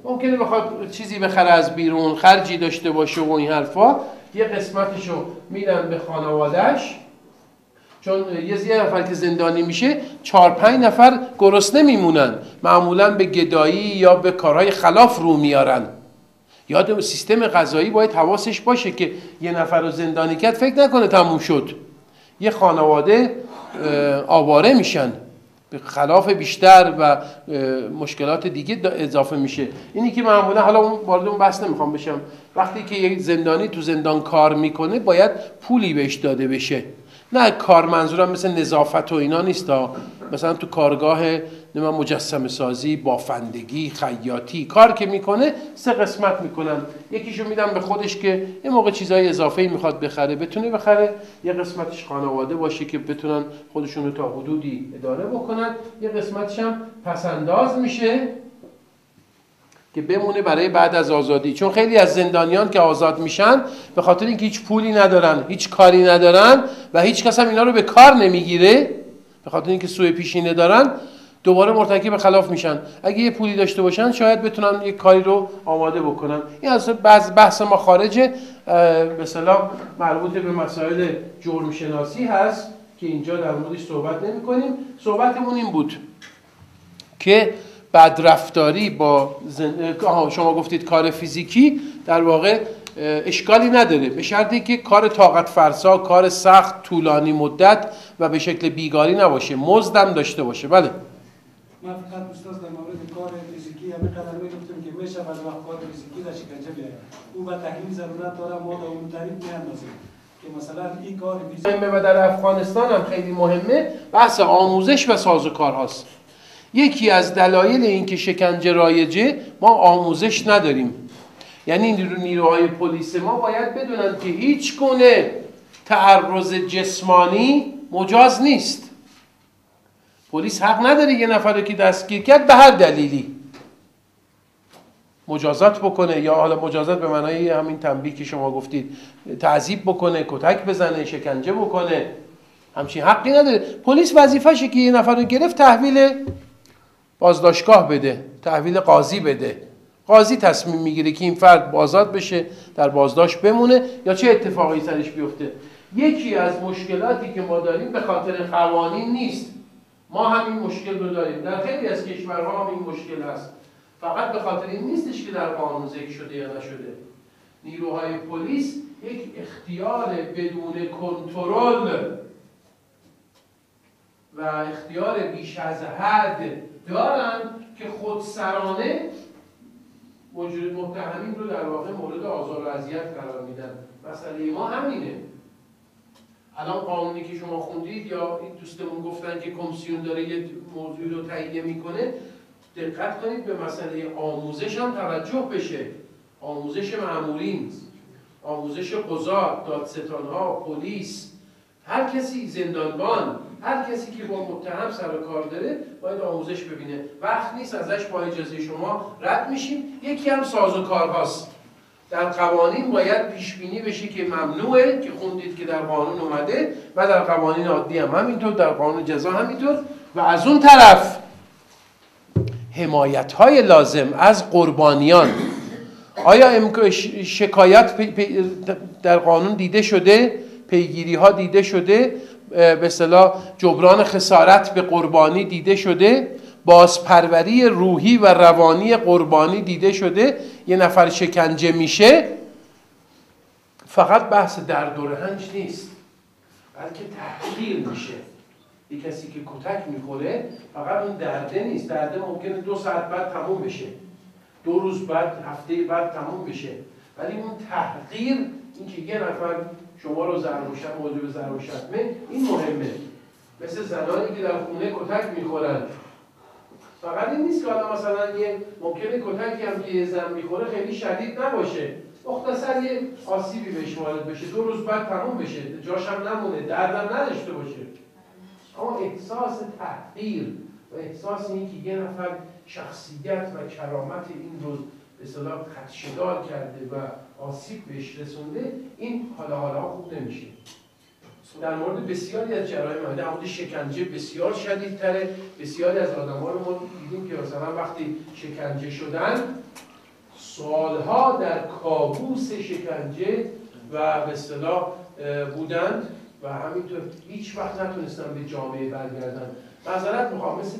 ممکنه بخواد چیزی بخره از بیرون، خرجی داشته باشه و این حرفا، یه قسمتشو میدن به خانواده‌اش. چون یه نفر که زندانی میشه 4-5 نفر گرسنه میمونن، معمولا به گدایی یا به کارهای خلاف رو میارن. یاد سیستم غذایی باید حواسش باشه که یه نفر رو زندانی کرد فکر نکنه تموم شد، یه خانواده آواره میشن، به خلاف بیشتر و مشکلات دیگه اضافه میشه. اینی که معمولا، حالا وارد اون بحث نمیخوام بشم، وقتی که یک زندانی تو زندان کار میکنه باید پولی بهش داده بشه. نه کار منظورم مثل نظافت و اینا نیست، مثلا تو کارگاه مجسمه سازی، بافندگی، خیاطی کار که میکنه 3 قسمت میکنن، یکیشو میدن به خودش که این موقع چیزای اضافه‌ای میخواد بخره بتونه بخره، یه قسمتش خانواده باشه که بتونن خودشون رو تا حدودی اداره بکنن، یه قسمتش هم پسنداز میشه که بمونه برای بعد از آزادی. چون خیلی از زندانیان که آزاد میشن به خاطر اینکه هیچ پولی ندارن، هیچ کاری ندارن و هیچ کس هم اینا رو به کار نمیگیره، به خاطر اینکه سوء پیشینه دارن، دوباره مرتکب خلاف میشن. اگه یه پولی داشته باشن شاید بتونن یه کاری رو آماده بکنن. این اصلا بحث ما خارجه، مثلا مربوط به مسائل جرم شناسی هست که اینجا در موردش صحبت نمی کنیم. صحبتمون این بود که بدرفتاری با شما گفتید کار فیزیکی، در واقع اشکالی نداره به شرطی که کار طاقت فرسا، کار سخت، طولانی مدت و به شکل بیگاری نباشه، مزدم داشته باشه. بله. من فقط استاد در مورد کار فیزیکی همین قدر میگفتم که میشه بعضی وقت کار فیزیکی در شکنجه بیاره، او به تحلیل ضرورت داره، ما در اون تعریف میاندازیم که مثلا این کار فیزیکی و در افغانستان هم خیلی مهمه، بحث آموزش و سازوکار هاست. یکی از دلایل این که شکنجه رایجه ما آموزش نداریم. یعنی نیروهای پلیس ما باید بدونن که هیچ گونه تعرض جسمانی مجاز نیست. پلیس حق نداره یه نفر رو که دستگیر کرد به هر دلیلی مجازات بکنه، یا حالا مجازات به معنای همین تنبیه که شما گفتید، تعذیب بکنه، کتک بزنه، شکنجه بکنه، همچین حقی نداره. پلیس وظیفشه که یه نفر رو گرفت تحویل بازداشتگاه بده، تحویل قاضی بده. قاضی تصمیم میگیره که این فرد آزاد بشه، در بازداشت بمونه یا چه اتفاقی سرش بیفته. یکی از مشکلاتی که ما داریم به خاطر قوانین نیست، ما همین مشکل رو داریم، در خیلی از کشورها هم این مشکل هست، فقط به خاطر این نیستش که در قانون ذکر شده یا نشده. نیروهای پلیس یک اختیار بدون کنترل و اختیار بیش از حد دارن که خودسرانه متهمین رو در واقع مورد آزار و اذیت قرار میدن. مسئله ما همینه. الان قانونی که شما خوندید یا این دوستمون گفتن که کمیسیون داره یه موضوع رو تهیه میکنه، دقت کنید به مسئله آموزش هم توجه بشه. آموزش مامورین، آموزش قضات، دادستانها، پلیس، هر کسی، زندانبان، هر کسی که با متهم سر و کار داره باید آموزش ببینه. وقت نیست ازش با اجازه شما رد میشیم. یکی هم سازوکارهاست. در قوانین باید پیش بینی بشه که ممنوعه، که خوندید که در قانون اومده و در قوانین عادی هم همینطور، در قانون جزا همینطور. و از اون طرف حمایت‌های لازم از قربانیان. آیا شکایت در قانون دیده شده؟ پیگیری ها دیده شده؟ به اصطلاح جبران خسارت به قربانی دیده شده؟ بازپروری روحی و روانی قربانی دیده شده؟ یه نفر شکنجه میشه فقط بحث درد و رنج نیست، بلکه تحقیر میشه. یه کسی که کتک میخوره فقط اون درده نیست، درده ممکنه 2 ساعت بعد تموم بشه، 2 روز بعد، هفته بعد تموم بشه، ولی اون تحقیر، این که یه نفر شما رو موجب ضرب و شتمه، این مهمه. مثل زنانی که در خونه کتک میخورن، فقط این نیست که حالا مثلا یه ممکنه کتکی هم که یه زن میخوره خیلی شدید نباشه، مختصر یه آسیبی بهش وارد بشه، 2 روز بعد تموم بشه، جاش هم نمونه، دردم نداشته باشه. اما احساس تحقیر و احساس این که یه نفر شخصیت و کرامت این رو به اصطلاح خدشه‌دار کرده و آسیب بهش رسونده، این حالا خوب نمیشه. در مورد بسیاری از جرایم، در مورد شکنجه بسیار شدیدتره. بسیاری از آدم‌ها رو ما دیدیم که مثلا وقتی شکنجه شدن سالها در کابوس شکنجه و به اصطلاح بودند و همینطور هیچ وقت نتونستن به جامعه برگردن. معذرت میخوام، مثل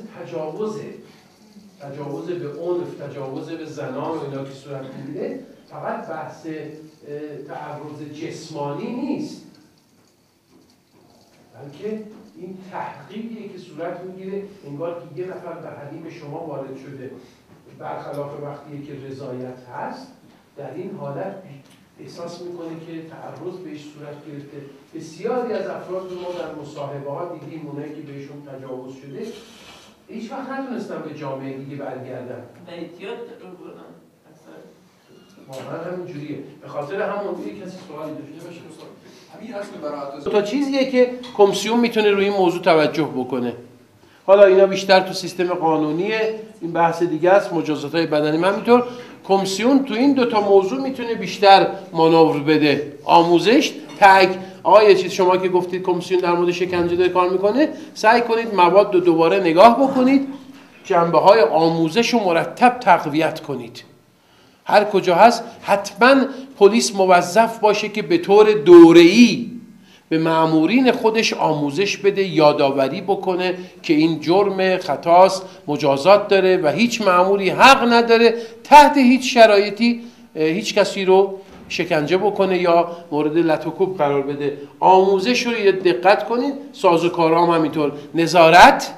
تجاوز به عنف، تجاوز به زنان و اینا که صورت میگیره، فقط بحث تعرض جسمانی نیست، بلکه این تحقیقیه که صورت میگیره انگار که یه نفر به حریم شما وارد شده، برخلاف وقتی که رضایت هست، در این حالت احساس میکنه که تعرض بهش صورت گرفته. بسیاری از افراد ما در مصاحبه ها دیدیم اونایی که بهشون تجاوز شده هیچ وقت نتونستن به جامعه دیگه برگردن. احتیاط بردن. واقعا همین جوریه. به خاطر همون کسی سوالی داشته باشه همین اصل برات تا چیزیه که کمیسیون میتونه روی این موضوع توجه بکنه. حالا اینا بیشتر تو سیستم قانونیه، این بحث دیگه است، مجازات‌های بدنی. همینطور کمیسیون تو این دوتا موضوع میتونه بیشتر مانور بده. آموزش، آقا یه چیز شما که گفتید کمیسیون در مورد شکنجه داره کار میکنه، سعی کنید مواد رو دوباره نگاه بکنید، جنبه‌های آموزش رو مرتب تقویت کنید. هر کجا هست حتما پلیس موظف باشه که به طور دوره‌ای به مأمورین خودش آموزش بده، یادآوری بکنه که این جرم خطاست، مجازات داره و هیچ مأموری حق نداره تحت هیچ شرایطی هیچ کسی رو شکنجه بکنه یا مورد لطوکوب قرار بده. آموزش رو دقت کنید. سازوکارها هم همینطور. نظارت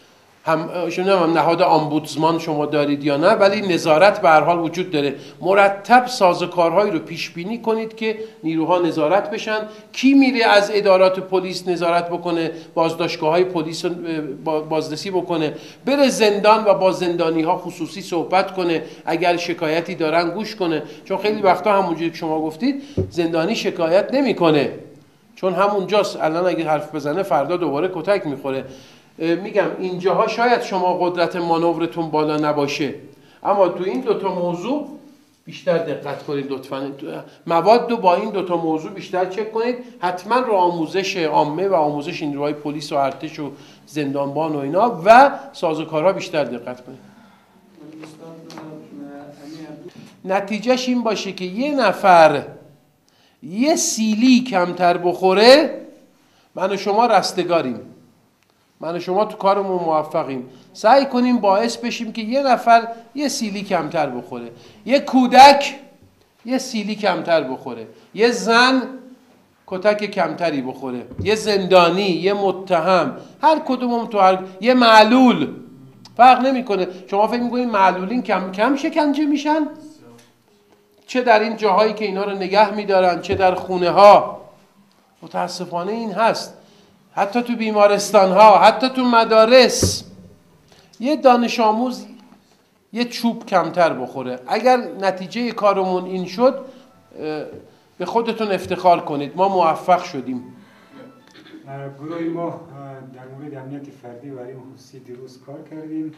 هم نهاد آمبودسمان شما دارید یا نه، ولی نظارت به هر حال وجود داره. مرتب سازوکارهایی رو پیش بینی کنید که نیروها نظارت بشن. کی میره از ادارات پلیس نظارت بکنه، بازداشتگاه‌های پلیس بازرسی بکنه، بره زندان و با زندانی‌ها خصوصی صحبت کنه، اگر شکایتی دارن گوش کنه. چون خیلی وقتا همونجوری که شما گفتید زندانی شکایت نمی‌کنه، چون همونجاست. الان اگه حرف بزنه فردا دوباره کتک می‌خوره. میگم اینجاها شاید شما قدرت مانورتون بالا نباشه، اما تو این دوتا موضوع بیشتر دقت کنید لطفاً. مواد رو با این دوتا موضوع بیشتر چک کنید. حتما رو آموزش عامه و آموزش نیروهای پلیس و ارتش و زندانبان و اینا و سازوکارها بیشتر دقت کنید. نتیجهش این باشه که یه نفر یه سیلی کمتر بخوره، من و شما رستگاریم، من و شما تو کارمون موفقیم. سعی کنیم باعث بشیم که یه نفر یه سیلی کمتر بخوره، یه کودک یه سیلی کمتر بخوره، یه زن کتک کمتری بخوره، یه زندانی، یه متهم، هر کدومم تو یه معلول فرق نمیکنه. شما فکر میکنید معلولین کم کم شکنجه میشن؟ چه در این جاهایی که اینا رو نگه میدارن، چه در خونه ها. متاسفانه این هست. حتی تو بیمارستان ها، حتی تو مدارس، یه دانش آموز یه چوب کمتر بخوره. اگر نتیجه کارمون این شد، به خودتون افتخار کنید، ما موفق شدیم. گروه ما در مورد امنیت فردی و حریم خصوصی دیروز کار کردیم.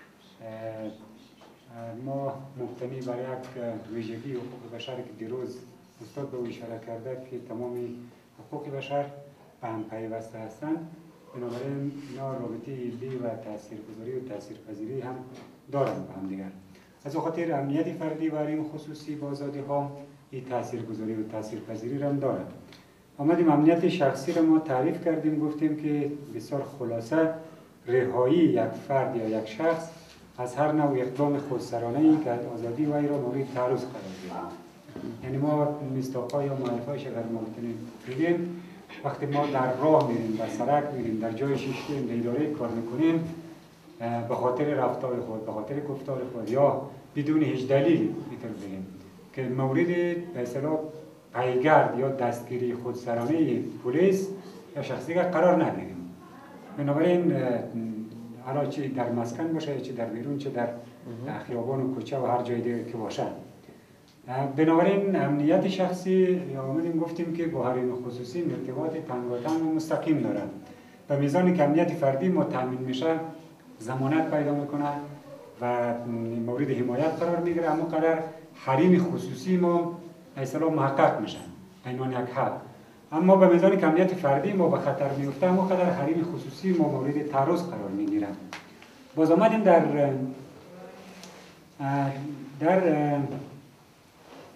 ما مبتنی بر یک ویژگی حقوق بشر که دیروز استاد به او اشاره کرده که تمام حقوق بشر به هم پیوسته هستند، بنابراین اینا رابطه علی و تاثیرگذاری و تاثیرپذیری هم دارند به هم دیگر. از خاطر امنیت فردی و حریم خصوصی با آزادی ها این تاثیرگذاری و تاثیرپذیری هم دارند. آمدیم امنیت شخصی را ما تعریف کردیم، گفتیم که بسیار خلاصه رهایی یک فرد یا یک شخص از هر نوع اقدام خودسرانه‌ای که آزادی وی را مورد تعرض قرار دهد. یعنی ما مصداق‌ها یا معرفه‌اش اگر ما بگیم، وقتی ما در راه میریم، در سرک میریم، در جای شیشتیم، در اداره کار میکنیم، به خاطر رفتار خود، به خاطر گفتار خود یا بدون هیچ دلیلی میتونیم بگیم که مورد به اصطلاح پیگرد یا دستگیری خودسرانه پلیس یا شخصی قرار نداریم. بنابراین حالا چه در مسکن باشه، چه در بیرون، چه در خیابان و کوچه و هر جای دیگه که باشه. بنابراین امنیت شخصی آمدیم گفتیم که با حریم خصوصی ارتباط تنگاتنگ و مستقیم دارد. به میزانی که امنیت فردی ما تامین میشه، ضمانت پیدا میکنه و مورد حمایت قرار میگیره، اما قرار حریم خصوصی ما اصلا محقق میشه عنوان یک حق. اما به میزانی که امنیت فردی ما به خطر میفته، اما قدر حریم خصوصی ما مورد تعرض قرار میگیره. باز آمدیم در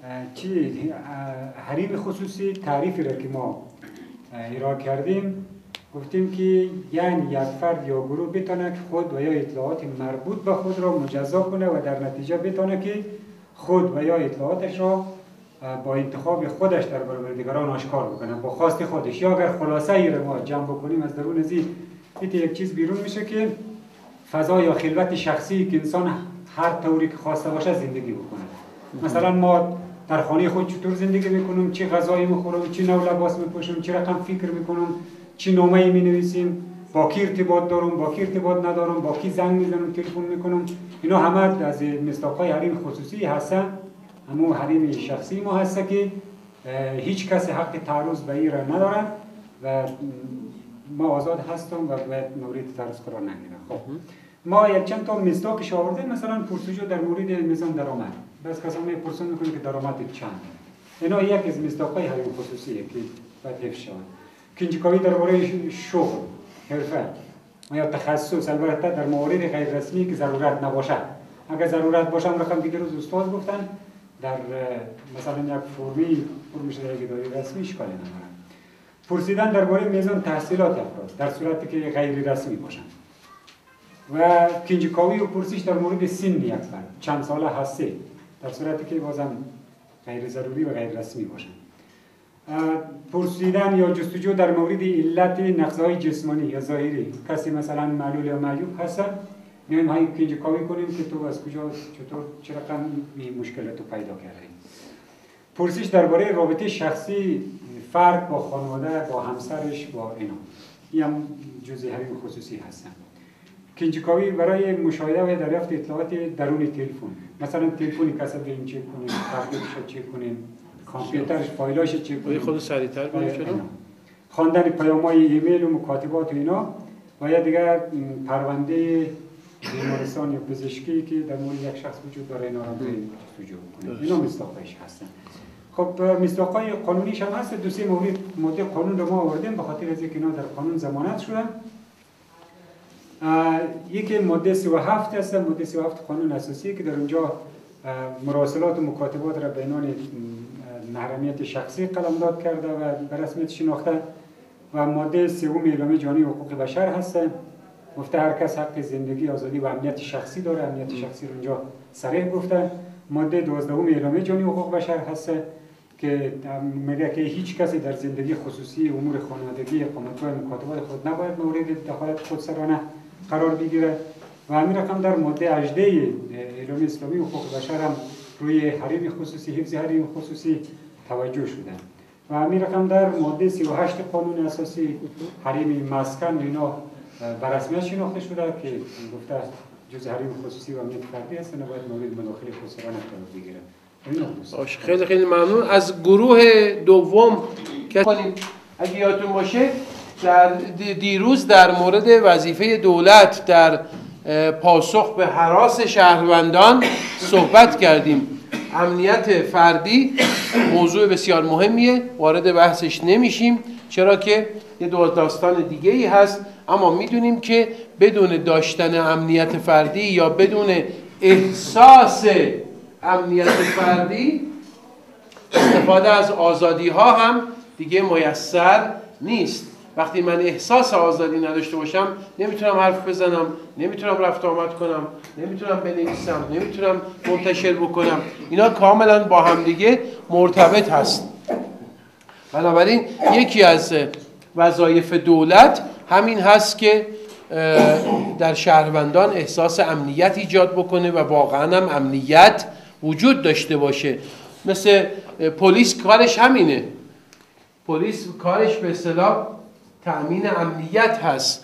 حریم خصوصی تعریفی را که ما ایراد کردیم گفتیم که یعنی یک فرد یا گروه بتونه که خود و یا اطلاعات مربوط به خود را مجزا کنه و در نتیجه بتونه که خود و یا اطلاعاتش را با انتخاب خودش در برابر دیگران آشکار بکنه با خواست خودش. یا اگر خلاصه ای را ما جمع بکنیم از درون از یک چیز بیرون میشه که فضا یا خلوت شخصی که انسان هر طوری که خواسته باشه زندگی بکنه. مثلا ما در خانه خود چطور زندگی میکنیم، چه غذایی میخوریم، چه نوع لباس میپوشیم، چه رقم فکر میکنیم، چه نامه‌ای مینویسیم، با کی ارتباط دارم، با کی ارتباط ندارم، با کی زنگ میزنم، تلفن میکنم. اینا همه از مصداق‌های حریم خصوصی هستن. همون حریم شخصی ما هست که هیچ کس حق تعرض به این را نداره و ما آزاد هستم و باید مورد تعرض قرار نگیرم. خب ما یک چند تا مصداقش آوردیم. مثلا پرسجو در مورد میزان درآمد. بس کسانی پرسون میکنه که درآمد چند. اینا یک از مصداق‌های حریم خصوصیه که باید حفظ شود. کنجکاوی درباره شغل، حرفه یا تخصص، البته در موارد غیر رسمی که ضرورت نباشه. اگر ضرورت باشه رقم دیگه روز استاد گفتن در مثلا یک فرمی اداری رسمی اشکالی نداره. پرسیدن درباره میزان تحصیلات افراد در صورتی که غیر رسمی باشن و کنجکاوی و پرسش در مورد سن یک فرد چند ساله هسته در صورتی که بازم غیر ضروری و غیر رسمی باشن. پرسیدن یا جستجو در مورد علت نقص‌های جسمانی یا ظاهری، کسی مثلا معلول یا معیوب هست، میایم های کنجکاوی کنیم که تو از کجا چطور چه رقم این مشکلات رو پیدا کردی. پرسش درباره رابطه شخصی فرد با خانواده، با همسرش، با اینا، این هم جزء حریم خصوصی هستن. کنجکاوی برای مشاهده و دریافت اطلاعات درون تلفن، مثلا تلفنی کسی بریم چک کنیم، تبلیغش چک کنیم، کامپیوترش فایلاش چک کنیم، خود سریعتر بریم چرا؟ خواندن پیام‌های ایمیل و مکاتبات و اینا و یا دیگر پرونده بیمارستان یا پزشکی که در مورد یک شخص وجود داره اینا رو جستجو کنیم. اینا مصداق‌هاش هستن. خب مصداق‌های قانونیش هم هست. دو سه مورد قانون رو ما آوردیم به خاطر از اینکه اینا در قانون ضمانت شدن. یکی ماده 37 هست، ماده 37 قانون اساسی که در اونجا مراسلات و مکاتبات را به عنوان محرمیت شخصی قلمداد کرده و به رسمیت شناخته و ماده 3 اعلامیه جهانی حقوق بشر هست. گفته هر کس حق زندگی، آزادی و امنیت شخصی داره. امنیت شخصی رو اونجا صریح گفته. ماده 12 اعلامیه جهانی حقوق بشر هست که میگه که هیچ کسی در زندگی خصوصی، امور خانوادگی، اقامتگاه مکاتبات خود نباید مورد دخالت خودسرانه قرار بگیره. و همین رقم در ماده 18 اعلامیه اسلامی حقوق بشر هم روی حریم خصوصی، حفظ حریم خصوصی توجه شده. و همین رقم در ماده 38 قانون اساسی حریم مسکن اینا به رسمیت شناخته شده که گفته جزء حریم خصوصی و امنیت فردی هست، نباید مورد مداخله خودسرانه قرار بگیره. خیلی خیلی ممنون. از گروه دوم که اگه یادتون باشه در دیروز در مورد وظیفه دولت در پاسخ به هراس شهروندان صحبت کردیم. امنیت فردی موضوع بسیار مهمیه، وارد بحثش نمیشیم چرا که یه داستان دیگه ای هست، اما میدونیم که بدون داشتن امنیت فردی یا بدون احساس امنیت فردی استفاده از آزادی ها هم دیگه میسر نیست. وقتی من احساس آزادی نداشته باشم نمیتونم حرف بزنم، نمیتونم رفت آمد کنم، نمیتونم بنویسم، نمیتونم منتشر بکنم. اینا کاملا با هم دیگه مرتبط هست. بنابراین یکی از وظایف دولت همین هست که در شهروندان احساس امنیت ایجاد بکنه و واقعا هم امنیت وجود داشته باشه. مثل پلیس کارش همینه. پلیس کارش به اصطلاح تأمین امنیت هست،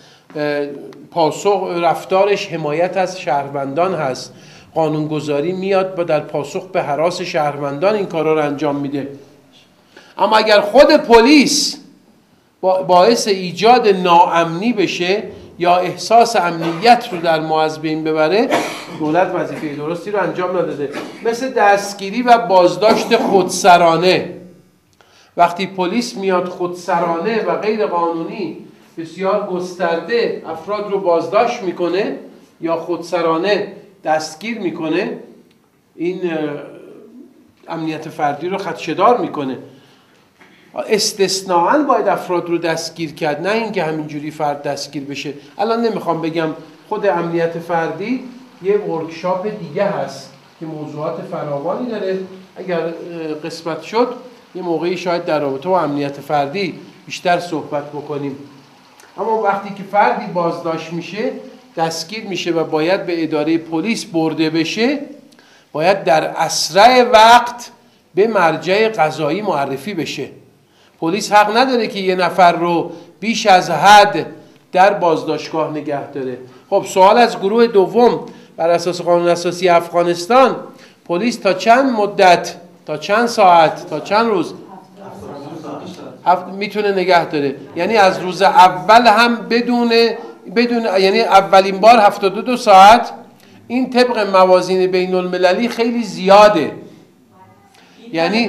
پاسخ رفتارش حمایت از شهروندان هست. قانونگذاری میاد با در پاسخ به هراس شهروندان این کارا رو انجام میده. اما اگر خود پلیس باعث ایجاد ناامنی بشه یا احساس امنیت رو در ما از بین ببره، دولت وظیفه درستی رو انجام نداده. مثل دستگیری و بازداشت خودسرانه. وقتی پلیس میاد خودسرانه و غیر قانونی بسیار گسترده افراد رو بازداشت میکنه یا خودسرانه دستگیر میکنه، این امنیت فردی رو خدشه‌دار میکنه. استثناءً باید افراد رو دستگیر کرد، نه اینکه همینجوری فرد دستگیر بشه. الان نمیخوام بگم، خود امنیت فردی یه ورکشاپ دیگه هست که موضوعات فراوانی داره. اگر قسمت شد یه موقعی شاید در رابطه با امنیت فردی بیشتر صحبت بکنیم. اما وقتی که فردی بازداشت میشه، دستگیر میشه و باید به اداره پلیس برده بشه، باید در اسرع وقت به مرجع قضایی معرفی بشه. پلیس حق نداره که یه نفر رو بیش از حد در بازداشتگاه نگه داره. خب سوال از گروه دوم: بر اساس قانون اساسی افغانستان پلیس تا چند مدت، تا چند ساعت، تا چند روز میتونه نگه داره؟ یعنی از روز اول هم بدون یعنی اولین بار 72 ساعت. این طبق موازین بین المللی خیلی زیاده. یعنی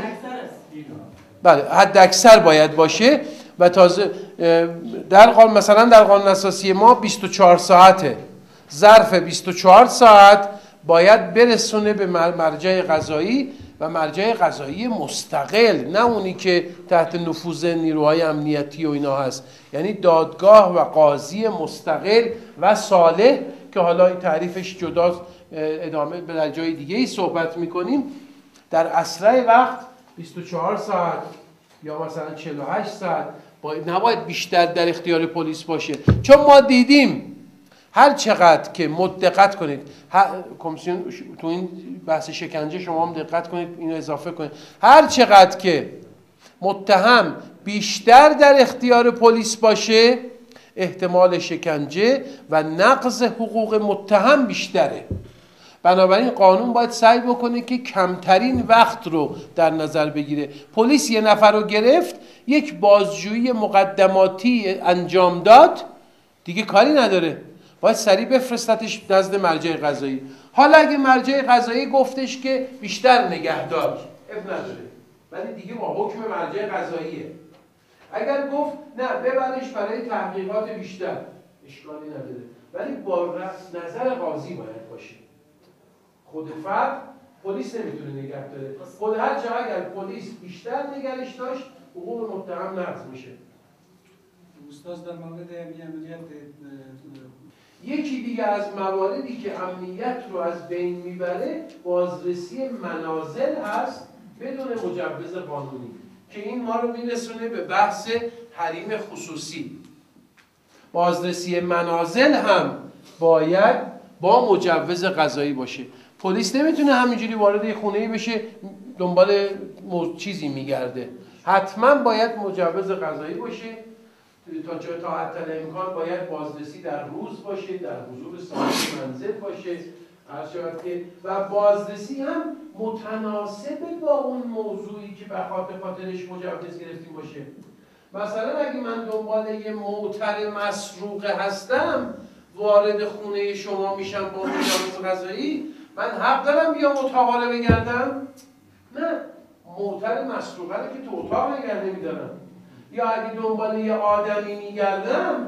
بله حد اکثر باید باشه. و تازه در قانون، مثلا در قانون اساسی ما 24 ساعته. ظرف 24 ساعت باید برسونه به مرجع قضایی و مرجع قضایی مستقل، نه اونی که تحت نفوذ نیروهای امنیتی و اینا هست. یعنی دادگاه و قاضی مستقل و صالح که حالا این تعریفش جداست، ادامه به جای دیگه ای صحبت میکنیم. در اسرع وقت 24 ساعت یا مثلا 48 ساعت نباید بیشتر در اختیار پلیس باشه. چون ما دیدیم هر چقدر که دقت کنید، کمیسیون تو این بحث شکنجه شما هم دقت کنید، اینو اضافه کنید، هر چقدر که متهم بیشتر در اختیار پلیس باشه، احتمال شکنجه و نقض حقوق متهم بیشتره. بنابراین قانون باید سعی بکنه که کمترین وقت رو در نظر بگیره. پلیس یه نفر رو گرفت، یک بازجویی مقدماتی انجام داد، دیگه کاری نداره، باید سریع بفرستتش نزد مرجع قضایی. حالا اگه مرجع قضایی گفتش که بیشتر نگهدار، اب نداره، ولی دیگه با حکم مرجع قضاییه. اگر گفت نه ببرش برای تحقیقات بیشتر، اشکالی نداره، ولی با نظر قاضی باید باشه. خود فرد پلیس نمیتونه نگه داره. خود هر جا اگر پلیس بیشتر نگرش داشت، حقوق متهم نقض میشه. استاد در مورد امنیت یکی دیگه از مواردی که امنیت رو از بین میبره بازرسی منازل هست بدون مجوز قانونی، که این ما رو میرسونه به بحث حریم خصوصی. بازرسی منازل هم باید با مجوز قضایی باشه. پلیس نمیتونه همینجوری وارد یه خونه‌ای بشه دنبال چیزی میگرده، حتما باید مجوز قضایی باشه. تا حتی امکان باید بازرسی در روز باشه، در حضور صاحب منزل باشه، هر شود که، و بازرسی هم متناسب با اون موضوعی که به خاطرش مجوز گرفتیم باشه. مثلا اگه من دنبال یه موتر مسروقه هستم، وارد خونه شما میشم با مجوز قضایی، من حق دارم بیام اتاق رو بگردم؟ نه، موتر مسروقه رو که تو اتاق نگه نمیدارم. یا اگه دنبال یه آدمی میگردم،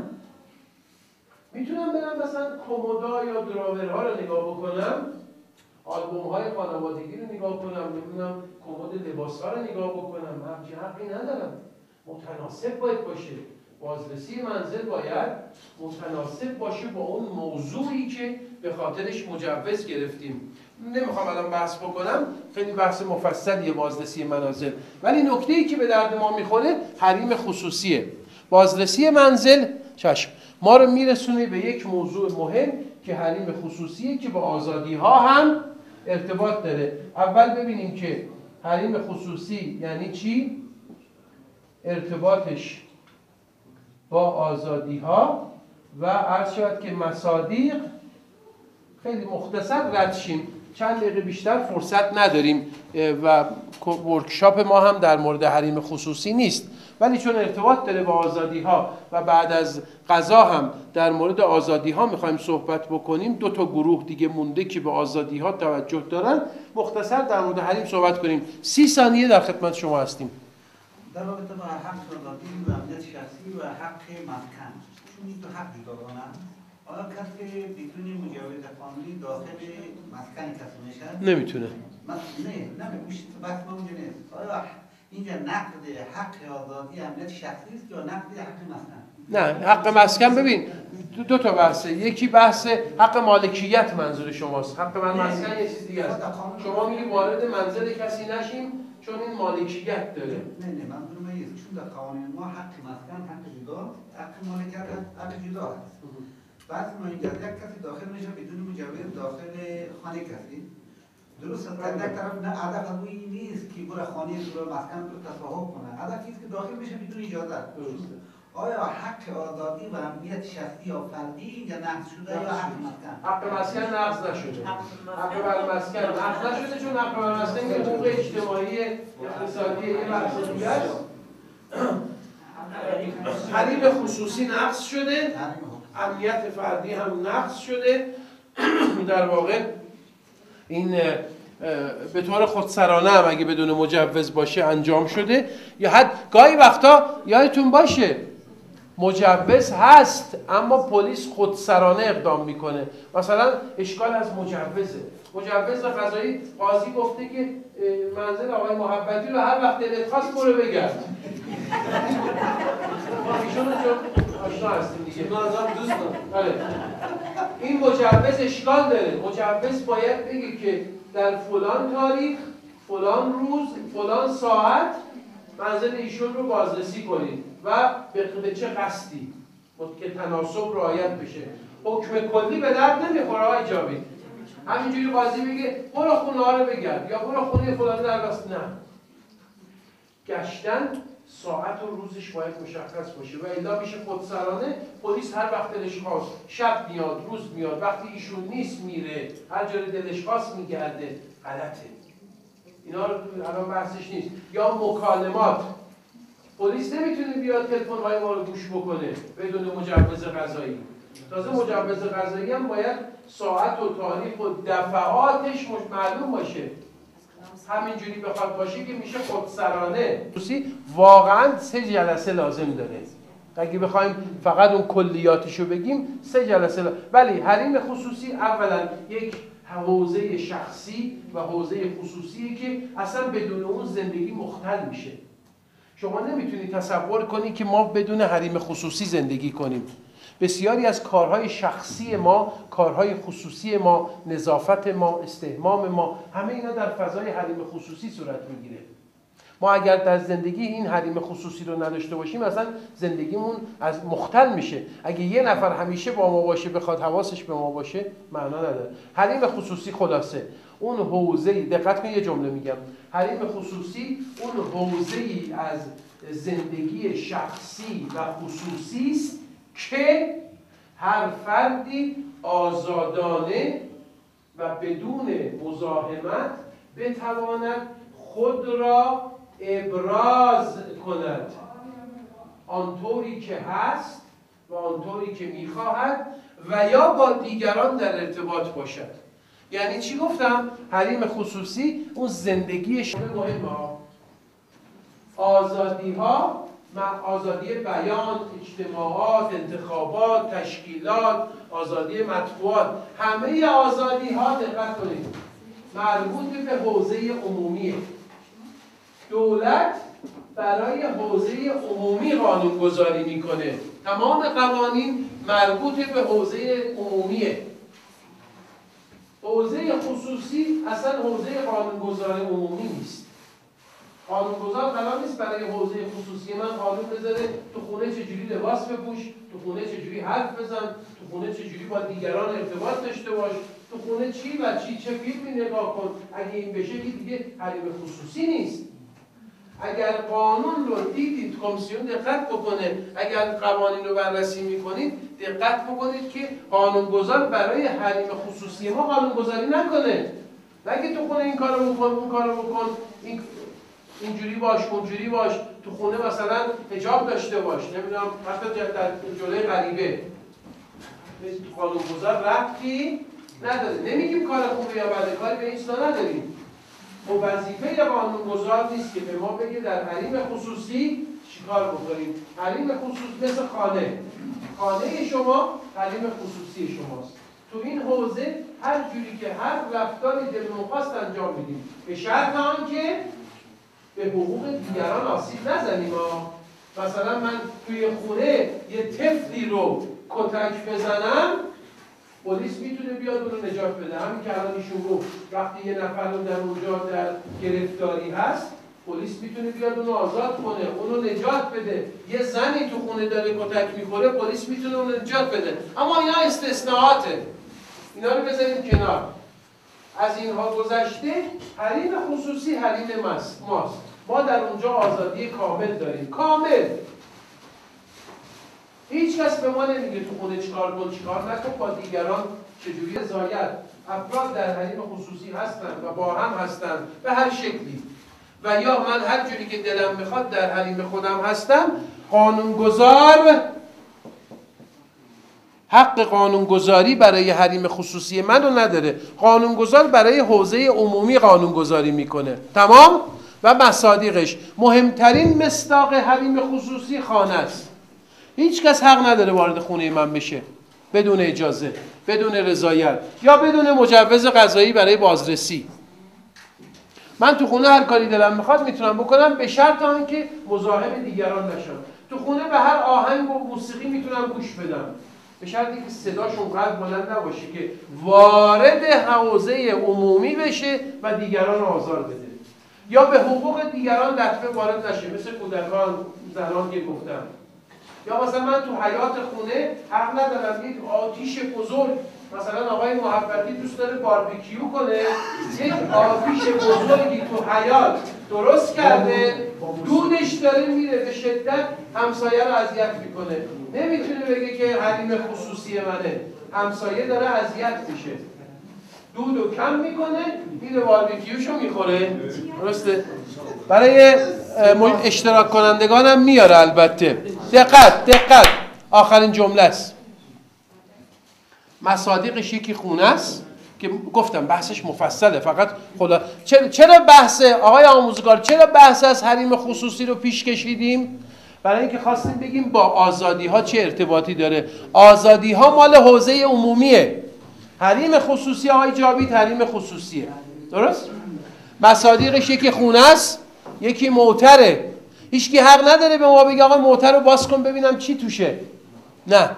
میتونم برم مثلا کمودا یا دراورها رو نگاه بکنم، آلبوم های خانوادگی رو نگاه کنم، نمیدونم کمد لباس ها رو نگاه بکنم، همچی حقی ندارم. متناسب باید باشه. بازرسی منزل باید متناسب باشه با اون موضوعی که به خاطرش مجوز گرفتیم. نمیخوام الان بحث بکنم، خیلی بحث مفصلیه بازرسی منازل، ولی نکته‌ای که به درد ما میخوره حریم خصوصیه. بازرسی منزل چشم ما رو میرسونه به یک موضوع مهم که حریم خصوصیه، که با آزادی ها هم ارتباط داره. اول ببینیم که حریم خصوصی یعنی چی، ارتباطش با آزادی ها، و عرض شود که مصادیق. خیلی مختصر رد شیم، چند دقیقه بیشتر فرصت نداریم و ورکشاپ ما هم در مورد حریم خصوصی نیست، ولی چون ارتباط داره با آزادی ها و بعد از قضا هم در مورد آزادی ها میخوایم صحبت بکنیم، دو تا گروه دیگه مونده که به آزادی ها توجه دارن، مختصر در مورد حریم صحبت کنیم. 30 ثانیه در خدمت شما هستیم. در رابطه با حق آزادی و امنیت شخصی و حق مسکن، چون این دو حق جداگانه، آیا کسی بدون مجوز قانونی داخل مسکن کسی میشه؟ نمیتونه. نه گوشت بحث ما اونجا نیست. آیا اینجا نقد حق آزادی امنیت شخصی است یا نقد حق مسکن؟ نه، حق مسکن ببین دو تا بحثه. یکی بحث حق مالکیت منظور شماست. حق مسکن یه چیز دیگه است. شما میگی وارد منزل کسی نشیم چون این مالکیت داره. نه منظور من اینه چون در قوانین ما حق مسکن حق جدا، حق مالکیت حق جدا است. بعضی ما اینجا یک کسی داخل میشه بدون مجوز داخل خانه کسی. درست است. در طرف نه هدف از این نیست که برای خانه برای مسکن رو تصاحب کنه. هدف اینه که داخل میشه بدون اجازه. درسته. آیا حق آزادی و امنیت شخصی یا فردی اینجا نقض شده یا حق مسکن؟ حق مسکن نقض نشده. حق بر مسکن نقض نشده چون حق بر مسکن که حقوق اجتماعی اقتصادی یه بحث دیگه است. حریم خصوصی نقض شده، امنیت فردی هم نقض شده. در واقع این به طور خودسرانه هم اگه بدون مجوز باشه انجام شده. یا گاهی وقتا یادتون باشه مجوز هست اما پلیس خودسرانه اقدام میکنه. مثلا اشکال از مجوزه. مجوز قضایی قاضی گفته که منزل آقای محبتی رو هر وقت دلت خواست برو بگرد. ایشون چون آشنا هستیم دیگه. دوست دارم. این مجوز اشکال داره. مجوز باید بگه که در فلان تاریخ، فلان روز، فلان ساعت منزل ایشون رو بازرسی کنید و به چه قصدی که تناسب رعایت بشه. حکم کلی به درد نمیخوره آقای جاوید. همینجوری قاضی بگه برو خونه ها رو بگرد یا برو خونه فلان در راست. نه، گشتن ساعت و روزش باید مشخص باشه و الا میشه خودسرانه. پلیس هر وقت دلش خواست شب میاد، روز میاد، وقتی ایشون نیست میره، هر جای دلش خواست میگرده. غلطه. اینا رو الان بحثش نیست. یا مکالمات، پلیس نمیتونه بیاد تلفن های ما رو گوش بکنه بدون مجوز قضایی. تازه مجوز قضایی هم باید ساعت و تاریخ و دفعاتش معلوم باشه. همینجوری بخواد باشه که میشه خودسرانه. واقعا 3 جلسه لازم داره. اگه بخوایم فقط اون کلیاتشو بگیم 3 جلسه ولی حریم خصوصی اولا یک حوزه شخصی و حوزه خصوصیه که اصلا بدون اون زندگی مختل میشه. شما نمیتونی تصور کنی که ما بدون حریم خصوصی زندگی کنیم. بسیاری از کارهای شخصی ما، کارهای خصوصی ما، نظافت ما، استحمام ما، همه اینا در فضای حریم خصوصی صورت میگیره. ما اگر در زندگی این حریم خصوصی رو نداشته باشیم اصلا زندگیمون از مختل میشه. اگه یه نفر همیشه با ما باشه بخواد حواسش به ما باشه معنا نداره. حریم خصوصی خلاصه اون حوزه، دقت کن یه جمله میگم، حریم خصوصی اون حوزه‌ای از زندگی شخصی و خصوصی است که هر فردی آزادانه و بدون مزاحمت بتواند خود را ابراز کند آنطوری که هست و آنطوری که میخواهد و یا با دیگران در ارتباط باشد. یعنی چی گفتم؟ حریم خصوصی اون زندگی مهمه. آزادی ها، آزادی بیان، اجتماعات، انتخابات، تشکیلات، آزادی مطبوعات، همه آزادی ها دقت کنید مربوط به حوزه عمومیه. دولت برای حوزه عمومی قانون گذاری میکنه. تمام قوانین مربوط به حوزه عمومیه. حوزه خصوصی اصلا حوزه قانونگذار عمومی نیست. قانونگذار قرار نیست برای حوزه خصوصی من قانون بذاره تو خونه چجوری لباس بپوش، تو خونه چجوری حرف بزن، تو خونه چجوری با دیگران ارتباط داشته باش، تو خونه چی و چه فیلمی نگاه کن. اگه این بشه دیگه حریم خصوصی نیست. اگر قانون رو دیدید کمیسیون دقت بکنه، اگر قوانین رو بررسی میکنید دقت بکنید که قانونگذار برای حریم خصوصی ما قانونگذاری نکنه. نگه تو خونه این کارو بکن، اون کارو بکن، اینجوری باش، اونجوری باش، تو خونه مثلا حجاب داشته باش، نمیدونم حتی در جلوی غریبه. قانونگذار ربطی نداره. نمیگیم کار خوبه یا بده، کاری به این چیزا نداریم. و وظیفه قانونگذار نیست که به ما بگه در حریم خصوصی چیکار بکنیم. حریم خصوصی مثل خانه شما حریم خصوصی شماست. تو این حوزه هر جوری که هر رفتاری دلمون خواست انجام بدیم، به شرط آنکه به حقوق دیگران آسیب نزنیم. مثلا من توی خونه یه طفلی رو کتک بزنم، پلیس میتونه بیاد اون رو نجات بده. همین که الان ایشون گفت وقتی یه نفر رو در اونجا در گرفتاری هست، پلیس میتونه بیاد اون رو آزاد کنه، اون رو نجات بده. یه زنی تو خونه داره کتک میخوره، پلیس میتونه اون رو نجات بده. اما اینا استثناءاته، اینا رو بذاریم کنار. از اینها گذشته حریم خصوصی حریم ماست. ما در اونجا آزادی کامل داریم، کامل. هیچ کس به ما نمیگه تو خونه چیکار کن چیکار نکن، با دیگران چجوری رضایت. افراد در حریم خصوصی هستن و با هم هستن به هر شکلی، و یا من هر جوری که دلم میخواد در حریم خودم هستم. قانونگذار حق قانونگذاری برای حریم خصوصی منو نداره. قانونگذار برای حوزه عمومی قانونگذاری میکنه، تمام. و مصادیقش، مهمترین مصداق حریم خصوصی خانه است. هیچ کس حق نداره وارد خونه من بشه بدون اجازه، بدون رضایت یا بدون مجوز قضایی برای بازرسی. من تو خونه هر کاری دلم میخواد میتونم بکنم، به شرط آنکه مزاحم دیگران نشم. تو خونه به هر آهنگ و موسیقی میتونم گوش بدم، به شرطی که صداش اونقدر بلند نباشه که وارد حوزه عمومی بشه و دیگران آزار بده، یا به حقوق دیگران لطمه وارد نشه، مثل کودکان، زنان که گفتم. یا مثلا من تو حیاط خونه حق ندارم یک آتیش بزرگ، مثلا آقای محبتی دوست داره باربیکیو کنه، یک آتیش بزرگی تو حیاط درست کرده، دودش داره میره، به شدت همسایه رو اذیت میکنه. نمیتونه بگه که حریم خصوصی منه، همسایه داره اذیت میشه، دودو کم میکنه، میره باربیکیوشو میخوره. درسته؟ برای اشتراک کنندگانم میاره البته. دقت، آخرین جمله است. مصادیقش یکی خونه است که گفتم بحثش مفصله، فقط خدا چرا بحث آقای آموزگار، چرا بحث از حریم خصوصی رو پیش کشیدیم؟ برای اینکه خواستیم بگیم با آزادی ها چه ارتباطی داره. آزادی ها مال حوزه عمومیه، حریم خصوصی آقای جاوید حریم خصوصیه. درست؟ مصادیقش یکی خونه است، یکی موتره. هیچکی حق نداره به ما بگه آقا موتر رو باز کن ببینم چی توشه. نه،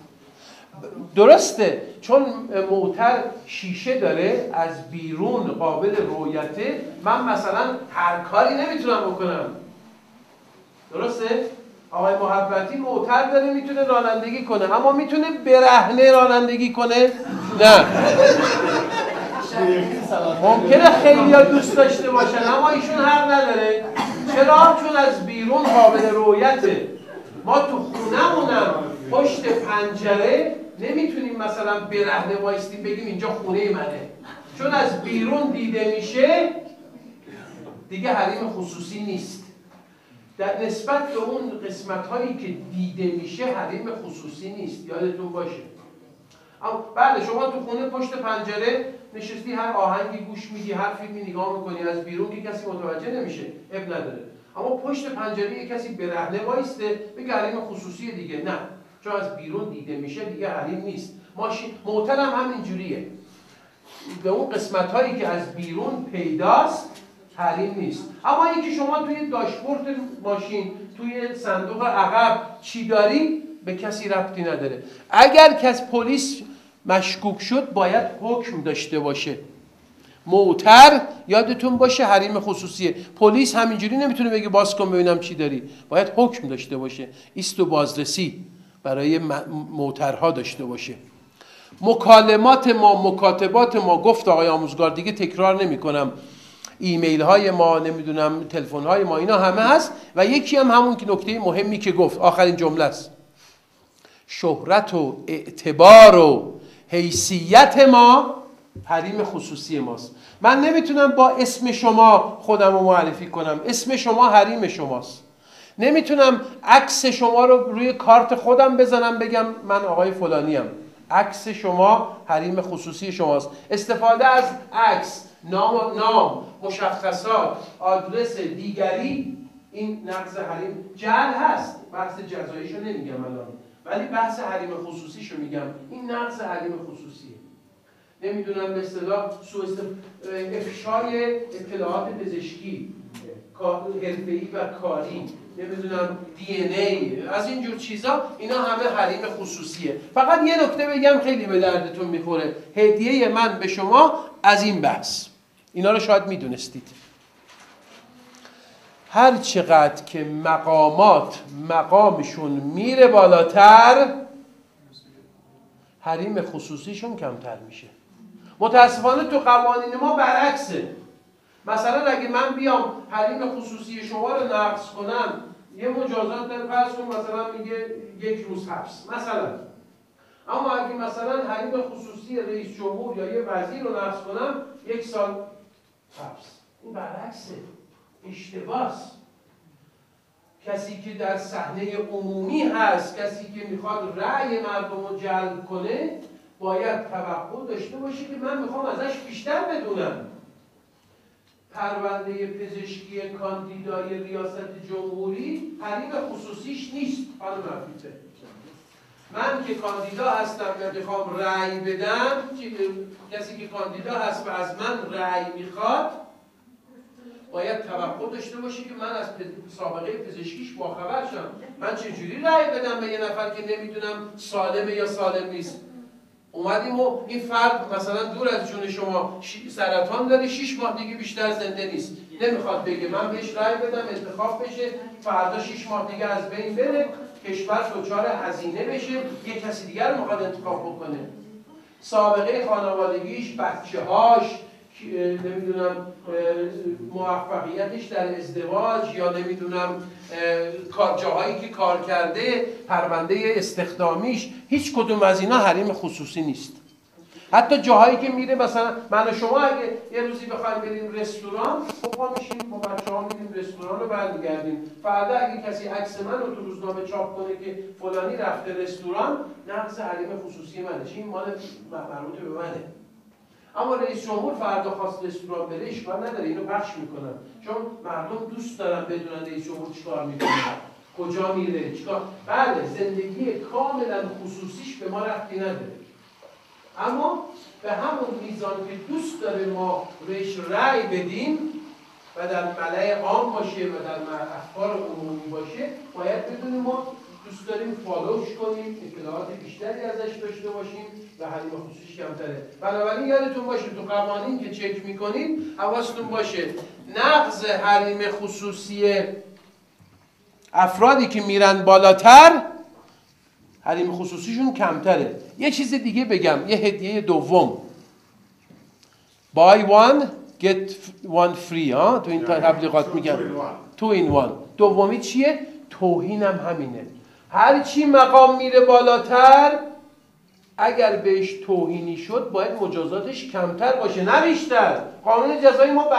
درسته، چون موتر شیشه داره، از بیرون قابل رؤیته. من مثلا هر کاری نمیتونم بکنم. درسته؟ آقای محبتی موتر داره، میتونه رانندگی کنه، اما میتونه برهنه رانندگی کنه؟ نه. ممکنه خیلی ها دوست داشته باشن اما ایشون حق نداره. چرا؟ چون از بیرون قابل رؤیته. ما تو خونه‌مونم پشت پنجره نمیتونیم مثلا برهنه وایستیم بگیم اینجا خونه منه، چون از بیرون دیده میشه، دیگه حریم خصوصی نیست. در نسبت به اون قسمت هایی که دیده میشه حریم خصوصی نیست، یادتون باشه. اما بله، شما تو خونه پشت پنجره نشستی، هر آهنگی گوش میدی، هر فیلمی نگاه میکنی، از بیرون که کسی متوجه نمیشه، اب نداره. اما پشت پنجره یک کسی برهنه وایسته بگه حریم خصوصی دیگه، نه، چون از بیرون دیده میشه دیگه حریم نیست. ماشین موتر هم همین جوریه، به اون قسمت هایی که از بیرون پیداست حریم نیست. اما اینکه شما توی داشبورد ماشین، توی صندوق عقب چی داری، به کسی ربطی نداره. اگر کس پلیس مشکوک شد باید حکم داشته باشه. موتر یادتون باشه حریم خصوصیه. پلیس همینجوری نمیتونه بگه باز کن ببینم چی داری، باید حکم داشته باشه، ایست و بازرسی برای موترها داشته باشه. مکالمات ما، مکاتبات ما، گفت آقای آموزگار، دیگه تکرار نمی کنم، ایمیل های ما، نمیدونم تلفن های ما، اینا همه هست. و یکی هم همون که نکته مهمی که گفت، آخرین جمله است، شهرت و اعتبار و حیثیت ما حریم خصوصی ماست. من نمیتونم با اسم شما خودم رو معرفی کنم، اسم شما حریم شماست. نمیتونم عکس شما رو روی کارت خودم بزنم بگم من آقای فلانیم. عکس شما حریم خصوصی شماست. استفاده از عکس، نام، مشخصات، آدرس دیگری، این نقض حریم. جعل هست، بحث جزاییشو نمیگم الان، ولی بحث حریم خصوصیشو میگم. این نقض حریم خصوصیه. نمیدونم به اصطلاح افشای اطلاعات پزشکی حرفه‌ای و کاری، نمیدونم DNA، از اینجور چیزا، اینا همه حریم خصوصیه. فقط یه نکته بگم خیلی به دردتون میخوره، هدیه من به شما از این بحث، اینا رو شاید میدونستید، هر چقدر که مقامشون میره بالاتر، حریم خصوصیشون کمتر میشه. متاسفانه تو قوانین ما برعکسه. مثلا اگه من بیام حریم خصوصی شما رو نقض کنم، یه مجازات در فرض کن مثلا میگه 1 روز حبس مثلا، اما اگه مثلا حریم خصوصی رئیس جمهور یا یه وزیر رو نقض کنم 1 سال حبس. این برعکسه، اشتباهه. کسی که در صحنه عمومی هست، کسی که میخواد رأی مردم رو جلب کنه، باید توقع داشته باشه که من میخوام ازش بیشتر بدونم. پرونده پزشکی کاندیدای ریاست جمهوری حریم خصوصیش نیست. خانم رفیقه، من که کاندیدا هستم و میخوام رأی بدم، کسی که کاندیدا هست و از من رأی میخواد، باید توقع داشته باشه که من از سابقه پزشکیش باخبر شم. من چجوری رأی بدم به یه نفر که نمیدونم سالمه یا سالم نیست؟ اومدیم و این فرد مثلا دور از جون شما سرطان داره، 6 ماه دیگه بیشتر زنده نیست، نمیخواد بگه من بهش رأی بدم انتخاب بشه، فردا 6 ماه دیگه از بین بره، کشور دچار هزینه بشه، یه کسی دیگر رو میخواد انتخاب بکنه. سابقه خانوادگیش، بچه‌هاش، نمیدونم موفقیتش در ازدواج، یا نمیدونم جاهایی که کار کرده، پرونده استخدامیش، هیچ کدوم از اینا حریم خصوصی نیست. حتی جاهایی که میره، مثلا من و شما اگه یه روزی بخوایم بریم رستوران، خب میشیم با بچه‌ها میریم رستوران رو برمیگردیم، فردا اگه کسی عکس من رو تو روزنامه چاپ کنه که فلانی رفته رستوران، نقض حریم خصوصی منه، این مال مربوط به منه. اما رئیس جمهور فردا خواست رستوران بره، اشکال نداره، اینو پخش میکنن، چون مردم دوست دارن بدونن رئیس جمهور چیکار میکنه، کجا میره، چیکار. بله، زندگی کاملا خصوصیش به ما ربطی نداره، اما به همون میزان که دوست داره ما بهش رأی بدیم و در ملأ عام باشه و در اخبار عمومی باشه، باید بدونیم ما دوست داریم فالوش کنیم، اطلاعات بیشتری ازش داشته باشیم و حریم خصوصیش کمتره. بنابراین یادتون باشه تو قوانین که چک میکنید حواستون باشه نقض حریم خصوصی افرادی که میرن بالاتر، حریم خصوصیشون کمتره. یه چیز دیگه بگم، یه هدیه دوم، buy one get one free، تو این تبلیغات میگن 2 in 1. دومی چیه؟ توهینم همینه. هر چی مقام میره بالاتر، اگر بهش توهینی شد باید مجازاتش کمتر باشه نه بیشتر. قانون جزایی ما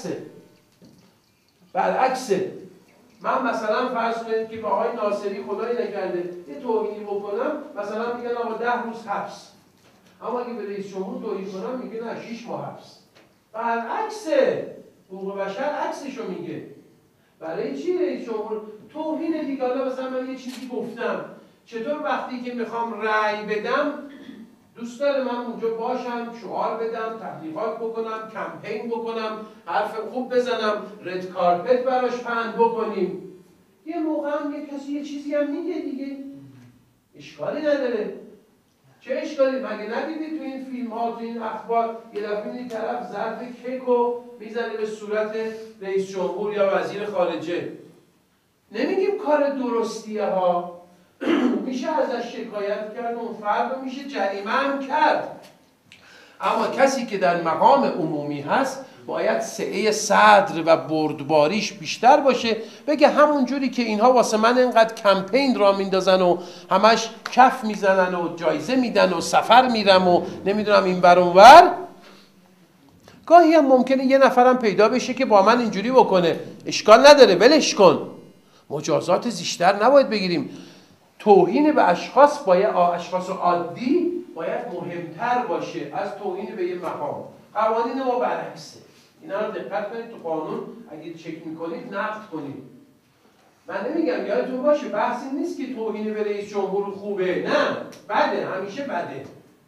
برعکسه. من مثلا فرض کنید که با آقای ناصری خدای نکرده یه توهینی بکنم، مثلا میگن آقا 10 روز حبس، اما اگه به رئیس جمهور توهین کنم میگه نه 6 ماه حبس. برعکسه، حقوق بشر عکسشو میگه. برای چی رئیس جمهور توهین دیگه؟ حالا مثلا من یه چیزی گفتم، چطور وقتی که میخوام رأی بدم دوست داره من اونجا باشم، شعار بدم، تبلیغات بکنم، کمپین بکنم، حرف خوب بزنم، رد کارپت براش پهن بکنیم. یه موقع هم یه کسی یه چیزی هم میگه دیگه، اشکالی نداره. چه اشکالی؟ مگه ندیدی تو این فیلم ها، تو این اخبار یه دفعه میدی طرف ظرف کیکو میزنه به صورت رئیس جمهور یا وزیر خارجه؟ نمیگیم کار درستیه ها، میشه ازش شکایت کرد، اون فرد رو میشه جریمه هم کرد، اما کسی که در مقام عمومی هست باید سعه صدر و بردباریش بیشتر باشه، بگه همون جوری که اینها واسه من اینقدر کمپین را میندازن و همش کف میزنن و جایزه میدن و سفر میرم و نمیدونم این بر اون ور، گاهی هم ممکنه یه نفرم پیدا بشه که با من اینجوری بکنه، اشکال نداره، ولش کن. مجازات زیشتر نباید بگیریم. توهین به اشخاص عادی باید مهمتر باشه از توهین به یه مقام. قوانین ما برعکسه. اینا رو دقت کنید تو قانون، اگه چک میکنید نقد کنید. من نمیگم، یادتون باشه بحثی نیست که توهین به رئیس جمهور خوبه، نه، بده، همیشه بده.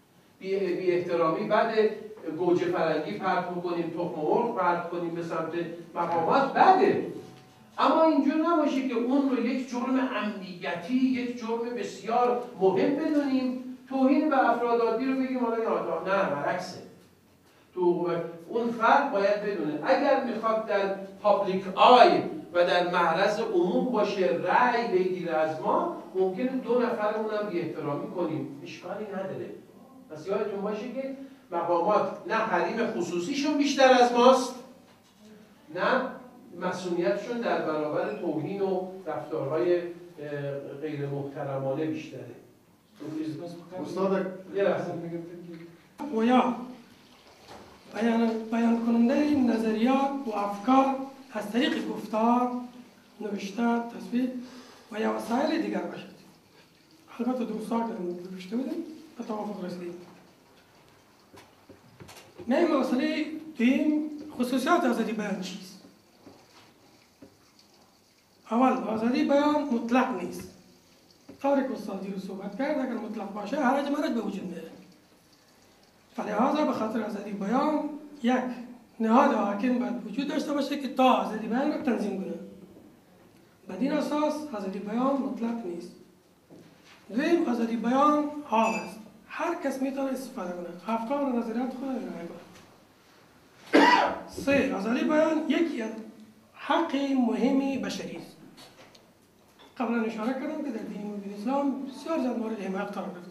بی احترامی بده، گوجه فرنگی پرت بکنیم، تخم مرغ پرت کنیم به سمت مقامات بده. اما اینجور نباشه که اون رو یک جرم امنیتی، یک جرم بسیار مهم بدونیم، توهین به افراد عادی رو بگیم حالا نه برعکسه. تو اون فرد باید بدونه اگر میخواد در پابلیک آی و در معرض عموم باشه رأی بگیره از ما، ممکنه 2 نفرمون هم بی احترامی کنیم، اشکالی نداره. پس یادتون باشه که مقامات نه حریم خصوصیشون بیشتر از ماست، نه مسئولیتشون در برابر توهین و رفتارهای غیر محترمانه بیشتره. استاد یه لحظه و یا بیان کننده نظریات و افکار از طریق گفتار، نوشته، تصویر و یا وسایل دیگر باشد. البته دوستا که نوشته بودیم به توافق رسیدیم. مسئله دویم، خصوصیات آزادی بیان چیست؟ اول، آزادی بیان مطلق نیست. طوری که استاد دیروز صحبت کرد، اگر مطلق باشه حرج مرج به وجود میاد. فلهذا به خاطر آزادی بیان یک نهاد حاکم باید وجود داشته باشه که تا آزادی بیان رو تنظیم کنه. بدین اساس آزادی بیان مطلق نیست. دویم، آزادی بیان عام است. هر کس میتونه استفاده کنه، افکار و نظریات خود را ارائه کنه. 3. آزادی بیان یک حق مهمی بشری است. قبلا اشاره کردم که در دین اسلام بسیار زیاد مورد حمایت قرار گرفته.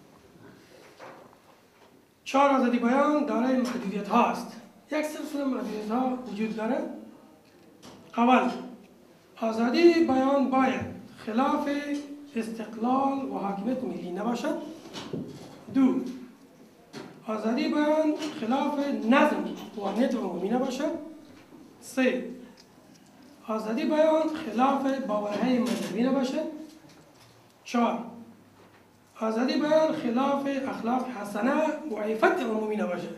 4. آزادی بیان دارای محدودیت ها است. یک سلسله محدودیت ها وجود دارد. اول، آزادی بیان باید خلاف استقلال و حاکمیت ملی نباشد. 2. آزادی بیان خلاف نظم و امنیت عمومی نباشد. 3. آزادی بیان خلاف باورهای مذهبی نباشد. 4. آزادی بیان خلاف اخلاق حسنه و عفت عمومی نباشد.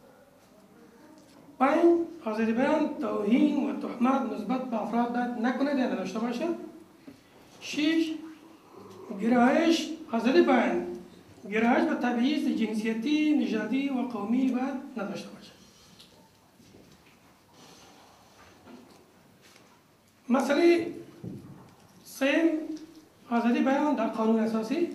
5. آزادی بیان توهین و تهمت نسبت به افراد باید نکند یا نداشته باشد. 6. گرایش آزادی بیان گرایش به تبعیض جنسیتی، نژادی و قومی باید نداشته باشد. مسئله 3. آزادی بیان در قانون اساسی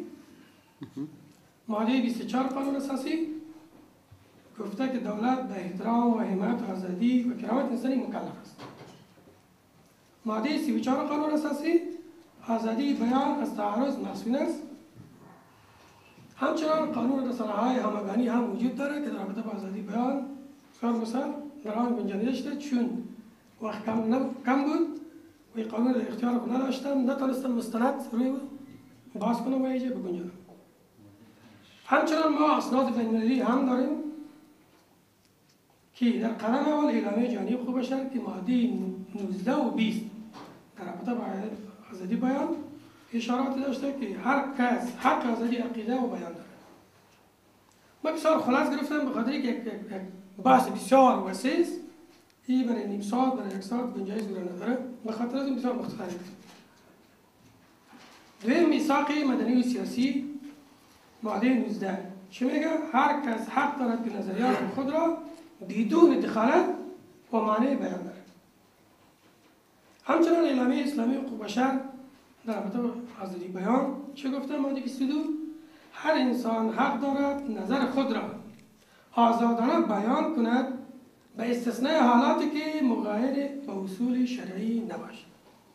ماده 24 قانون اساسی گفته که دولت به احترام و حمایت آزادی و کرامت انسانی مکلف است. ماده 34 قانون اساسی آزادی بیان از تعارض مسئول است. همچنان قانون رسانه‌های همگانی هم وجود دارد که در رابطه با آزادی بیان مثلا در آن گنجانیده داشته، چون وقت کم بود و قانون در اختیار خود نداشتم، نتونستم مستند روی باز کنم و ایجا بگنجانم. همچنان ما اسناد بین‌المللی هم داریم که در قدم اول اعلامیه جهانی حقوق بشر که ماده 19 و 20 در رابطه با آزادی بیان اشارات داشته که هر کس حق آزادی عقیده و بیان داره. ما بسیار خلاص گرفتم به خاطر که یک بحث بسیار وسیع است. این برای نیم ساعت، برای یک ساعت گنجایش رو نداره. به خاطر از این بسیار مختصر گرفتم. دویم، میثاق مدنی و سیاسی ماده 19 چه میگه؟ هر کس حق دارد که نظریات خود را بدون دخالت و مانع بیان دارد. همچنان اعلامیه اسلامی حقوق بشر در رابطه با آزادی بیان چه گفته؟ ماده 22 هر انسان حق دارد نظر خود را آزادانه بیان کند به استثنای حالاتی که مغایر به اصول شرعی نباشد.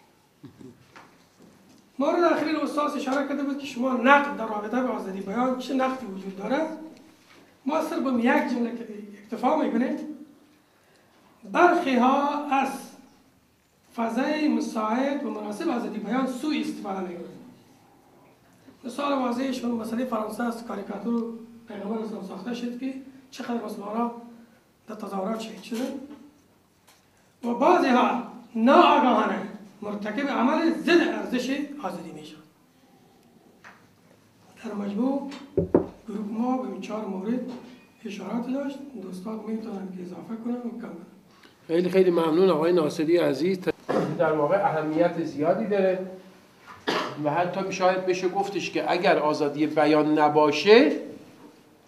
مورد اخیر استاد اشاره کرده بود که شما نقد در رابطه با آزادی بیان چه نقدی وجود دارد. ما صرف به یک جمله اکتفا میکنیم. برخی ها از فضای مساعد و مناسب آزادی بیان سوء استفاده میکنند. مثال واضحش مسئله فرانسه است، کاریکاتور پیغمبر اسلام ساخته شد که چقدر مسلمانان در تظاهرات شهید شدند و بعضی ها ناآگاهانه مرتکب عمل ضد ارزش آزادی میشد. در مجموع گروه ما به این 4 مورد اشارات داشت. دوستان میتونن که اضافه کنن و کم. خیلی خیلی ممنون آقای ناصری عزیز. در واقع اهمیت زیادی داره و حتی شاید بشه گفتش که اگر آزادی بیان نباشه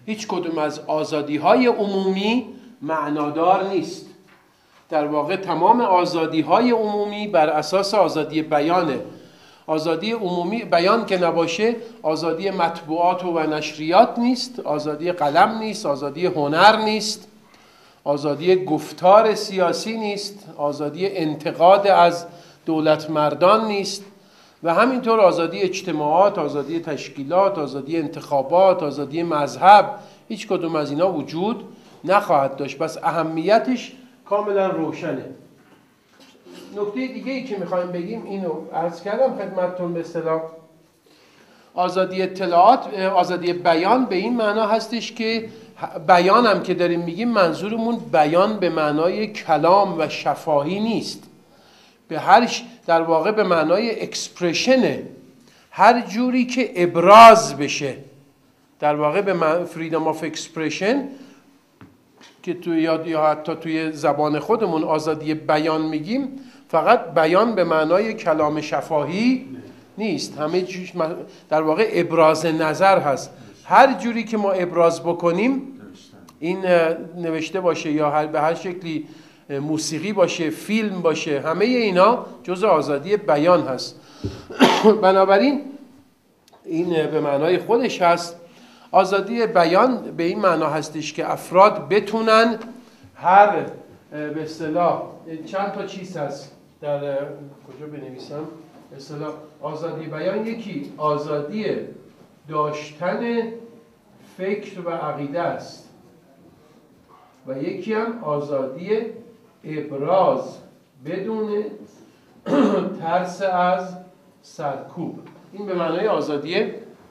هیچ کدوم از آزادی‌های عمومی معنادار نیست. در واقع تمام آزادی‌های عمومی بر اساس آزادی بیانه. آزادی عمومی بیان که نباشه، آزادی مطبوعات و نشریات نیست، آزادی قلم نیست، آزادی هنر نیست، آزادی گفتار سیاسی نیست، آزادی انتقاد از دولت مردان نیست و همینطور آزادی اجتماعات، آزادی تشکیلات، آزادی انتخابات، آزادی مذهب، هیچ کدوم از اینا وجود نخواهد داشت. پس اهمیتش کاملا روشنه. نکته دیگه ای که میخوایم بگیم اینو عرض کردم خدمتتون، به اصطلاح آزادی اطلاعات، آزادی بیان به این معنا هستش که بیان هم که داریم میگیم منظورمون بیان به معنای کلام و شفاهی نیست، به در واقع به معنای اکسپرشنه، هر جوری که ابراز بشه. در واقع به فریدم آف اکسپرشن که توی یا حتی توی زبان خودمون آزادی بیان میگیم، فقط بیان به معنای کلام شفاهی نیست، همه جوش در واقع ابراز نظر هست. هر جوری که ما ابراز بکنیم، این نوشته باشه یا به هر شکلی موسیقی باشه، فیلم باشه، همه اینا جزء آزادی بیان هست. بنابراین این به معنای خودش هست. آزادی بیان به این معنا هستش که افراد بتونن هر به اصطلاح چند تا چیز هست در کجا بنویسم، به اصطلاح آزادی بیان، یکی آزادی داشتن فکر و عقیده است و یکی هم آزادی ابراز بدون ترس از سرکوب. این به معنای آزادی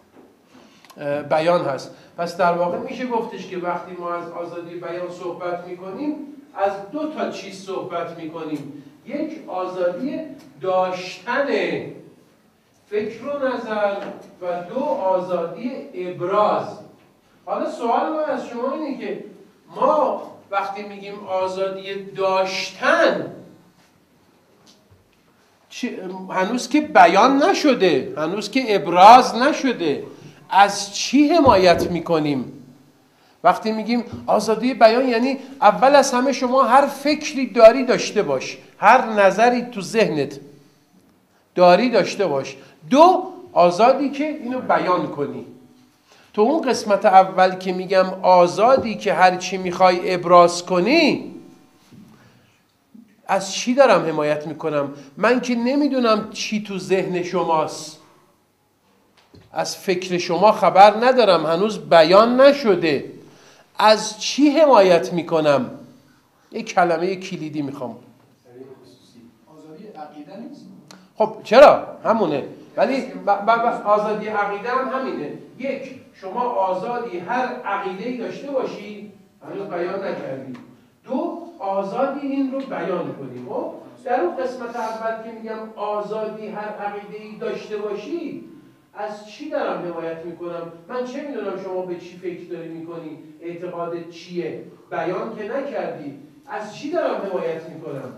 بیان هست. پس در واقع میشه گفتش که وقتی ما از آزادی بیان صحبت میکنیم، از دو تا چیز صحبت میکنیم. یک، آزادی داشتن فکر و نظر و دو، آزادی ابراز. حالا سوال ما از شما اینه که ما وقتی میگیم آزادی داشتن، هنوز که بیان نشده، هنوز که ابراز نشده، از چی حمایت میکنیم؟ وقتی میگیم آزادی بیان یعنی اول از همه شما هر فکری داری داشته باش، هر نظری تو ذهنت داری داشته باش. دو، آزادی که اینو بیان کنی. تو اون قسمت اول که میگم آزادی که هر چی میخوای ابراز کنی، از چی دارم حمایت میکنم؟ من که نمیدونم چی تو ذهن شماست، از فکر شما خبر ندارم، هنوز بیان نشده، از چی حمایت میکنم؟ یک کلمه کلیدی میخوام. آزادی عقیده نیست؟ خب چرا؟ همونه. ولی آزادی عقیده هم همینه. یک، شما آزادی هر عقیده‌ای داشته باشی، هنوز بیان نکردی. دو، آزادی این رو بیان کنی. خب در اون قسمت اول که میگم آزادی هر عقیده‌ای داشته باشی، از چی دارم حمایت میکنم؟ من چه میدونم شما به چی فکر داری میکنی؟ اعتقادت چیه؟ بیان که نکردی، از چی دارم حمایت میکنم؟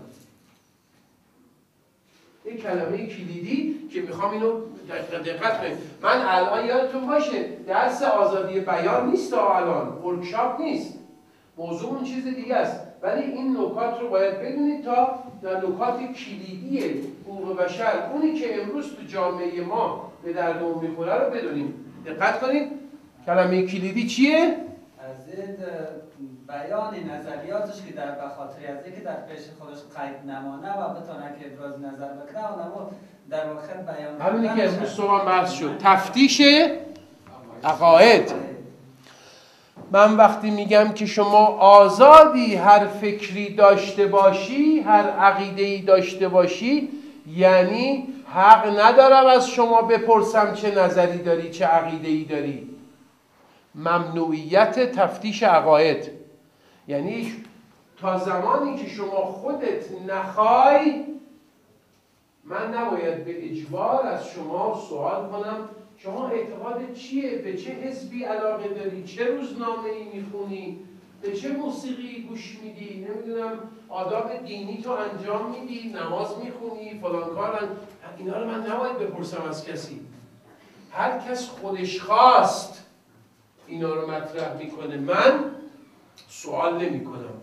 یک کلمه کلیدی که میخوام اینو دقت کنید. من الان یادتون باشه درس آزادی بیان نیست، الان ورکشاپ نیست، موضوع اون چیز دیگه است، ولی این نکات رو باید بدونید تا در نکات کلیدی حقوق بشر، اونی که امروز تو جامعه ما به دردمون میخوره رو بدونیم. دقت کنید کلمه کلیدی چیه؟ از بیان نظریاتش که در بخاطر از اینکه در پیش خودش قید نمانه و بتونه که ابراز نظر بکنه و در واقع بیان همینی که امروز صبح بحث شد، تفتیش عقاید. من وقتی میگم که شما آزادی هر فکری داشته باشی، هر عقیده‌ای داشته باشی، یعنی حق ندارم از شما بپرسم چه نظری داری، چه عقیده‌ای داری. ممنوعیت تفتیش عقاید یعنی تا زمانی که شما خودت نخوای، من نباید به اجبار از شما سوال کنم شما اعتقادت چیه؟ به چه حزبی علاقه داری؟ چه روزنامه‌ای میخونی؟ به چه موسیقی گوش میدی؟ نمیدونم آداب دینی تو انجام میدی؟ نماز میخونی؟ فلان کار؟ اینا رو من نباید بپرسم از کسی. هر کس خودش خواست اینا رو مطرح میکنه، من سوال نمی کنم.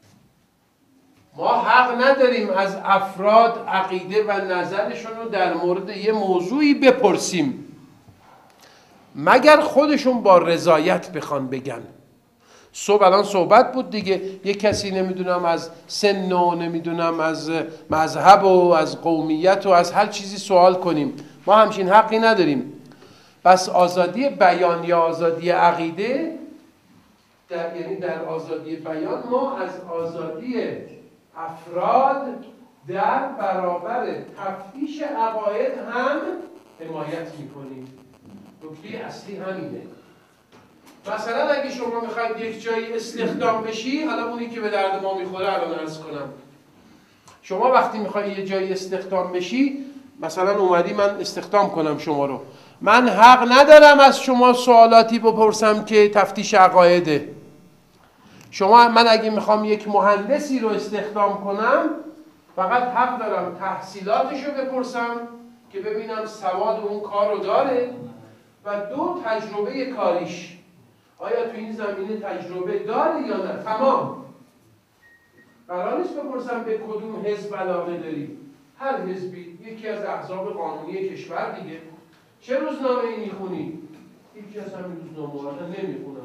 ما حق نداریم از افراد عقیده و نظرشون رو در مورد یه موضوعی بپرسیم مگر خودشون با رضایت بخوان بگن. صبح الان صحبت بود دیگه، یه کسی نمیدونم از سن و نمیدونم از مذهب و از قومیت و از هر چیزی سوال کنیم، ما همچین حقی نداریم. پس آزادی بیان یا آزادی عقیده یعنی در آزادی بیان ما از آزادی افراد در برابر تفتیش عقاید هم حمایت میکنیم. نکته اصلی همینه. مثلا اگه شما میخواید یک جایی استخدام بشی، حالا اونی که به درد ما میخوره الان عرض کنم، شما وقتی میخوای یه جایی استخدام بشی، مثلا اومدی من استخدام کنم شما رو، من حق ندارم از شما سوالاتی بپرسم که تفتیش عقایده. من اگه میخوام یک مهندسی رو استخدام کنم، فقط حق دارم تحصیلاتش رو بپرسم که ببینم سواد اون کار رو داره و دو تجربه کاریش، آیا تو این زمینه تجربه داره یا نه. تمام. قرار نیست بپرسم به کدوم حزب علاقه داری. هر حزبی یکی از احزاب قانونی کشور دیگه. چه روزنامه‌ای میخونی؟ یکی از همین روزنامه‌ها نمیخونم.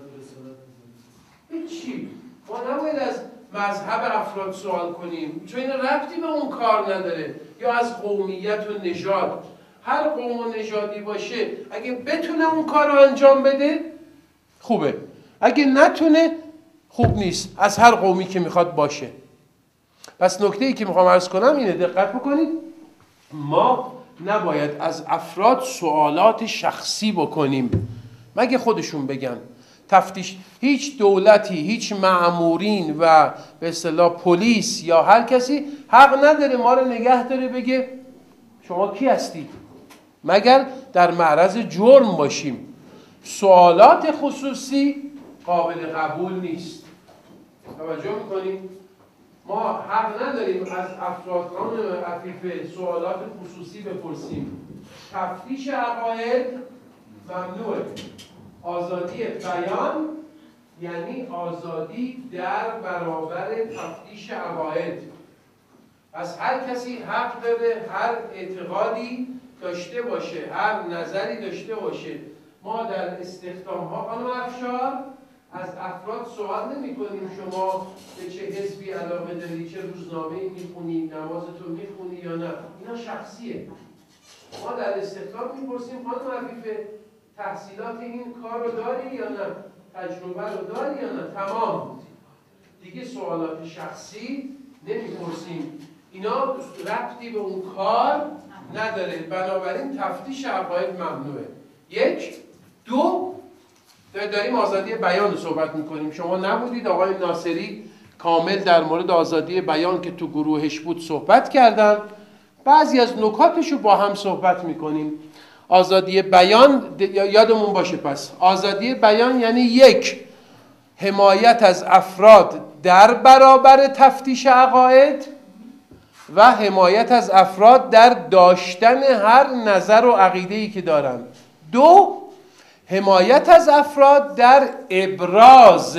هیچی. ما نباید از مذهب افراد سوال کنیم چون این ربطی به اون کار نداره، یا از قومیت و نژاد. هر قوم و نژادی باشه اگه بتونه اون کار رو انجام بده خوبه، اگه نتونه خوب نیست، از هر قومی که میخواد باشه. پس نکته‌ای که میخوام عرض کنم اینه، دقت بکنید، ما نباید از افراد سوالات شخصی بکنیم مگه خودشون بگن. تفتیش هیچ دولتی، هیچ مأمورین و به اصطلاح پلیس یا هر کسی حق نداره ما رو نگه داره بگه شما کی هستید، مگر در معرض جرم باشیم. سوالات خصوصی قابل قبول نیست. توجه میکنیم؟ ما حق نداریم از افراد عفیف سوالات خصوصی بپرسیم. تفتیش عقاید ممنوعه. آزادی بیان یعنی آزادی در برابر تفتیش عقاید. پس هر کسی حق داره هر اعتقادی داشته باشه، هر نظری داشته باشه. ما در استخدام ها خانم افشار از افراد سوال نمی کنیم شما به چه حزبی علاقه داری، چه روزنامه‌ای میخونی، نمازتو میخونی یا نه. اینا شخصیه. ما در استخدام میپرسیم خانم عفیفه تحصیلات این کار رو داری یا نه، تجربه رو داری یا نه. تمام. دیگه سوالات شخصی نمیپرسیم، اینا ربطی به اون کار نداره. بنابراین تفتیش عقاید ممنوعه. یک. دو، داریم آزادی بیان رو صحبت میکنیم. شما نبودید، آقای ناصری کامل در مورد آزادی بیان که تو گروهش بود صحبت کردن. بعضی از نکاتش رو با هم صحبت میکنیم. آزادی بیان یادمون باشه، پس آزادی بیان یعنی یک، حمایت از افراد در برابر تفتیش عقاید و حمایت از افراد در داشتن هر نظر و عقیده‌ای که دارن. دو، حمایت از افراد در ابراز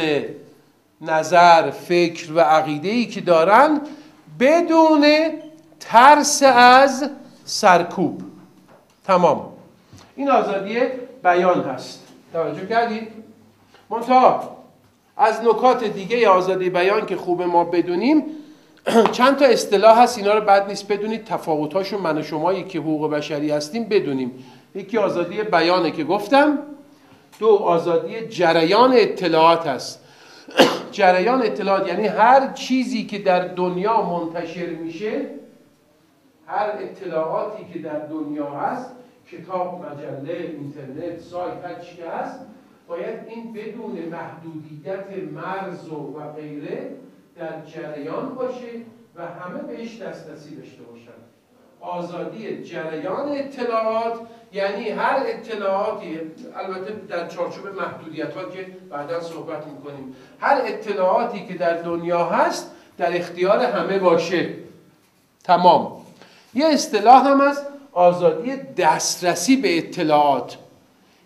نظر، فکر و عقیده‌ای که دارن بدون ترس از سرکوب. تمام. این آزادی بیان هست. توجه کردید؟ منتها از نکات دیگه آزادی بیان که خوبه ما بدونیم، چند تا اصطلاح هست، اینا رو بد نیست بدونید، تفاوتاشو من و شمایی که حقوق بشری هستیم بدونیم. یکی آزادی بیانه که گفتم. دو، آزادی جریان اطلاعات هست. جریان اطلاعات یعنی هر چیزی که در دنیا منتشر میشه، هر اطلاعاتی که در دنیا هست، کتاب، مجله، اینترنت، سایت، هر چی که هست، باید این بدون محدودیت مرز و غیره در جریان باشه و همه بهش دسترسی داشته باشن. آزادی جریان اطلاعات یعنی هر اطلاعاتی، البته در چارچوب محدودیت ها که بعدا صحبت میکنیم، هر اطلاعاتی که در دنیا هست در اختیار همه باشه. تمام. یه اصطلاح هم هست، آزادی دسترسی به اطلاعات.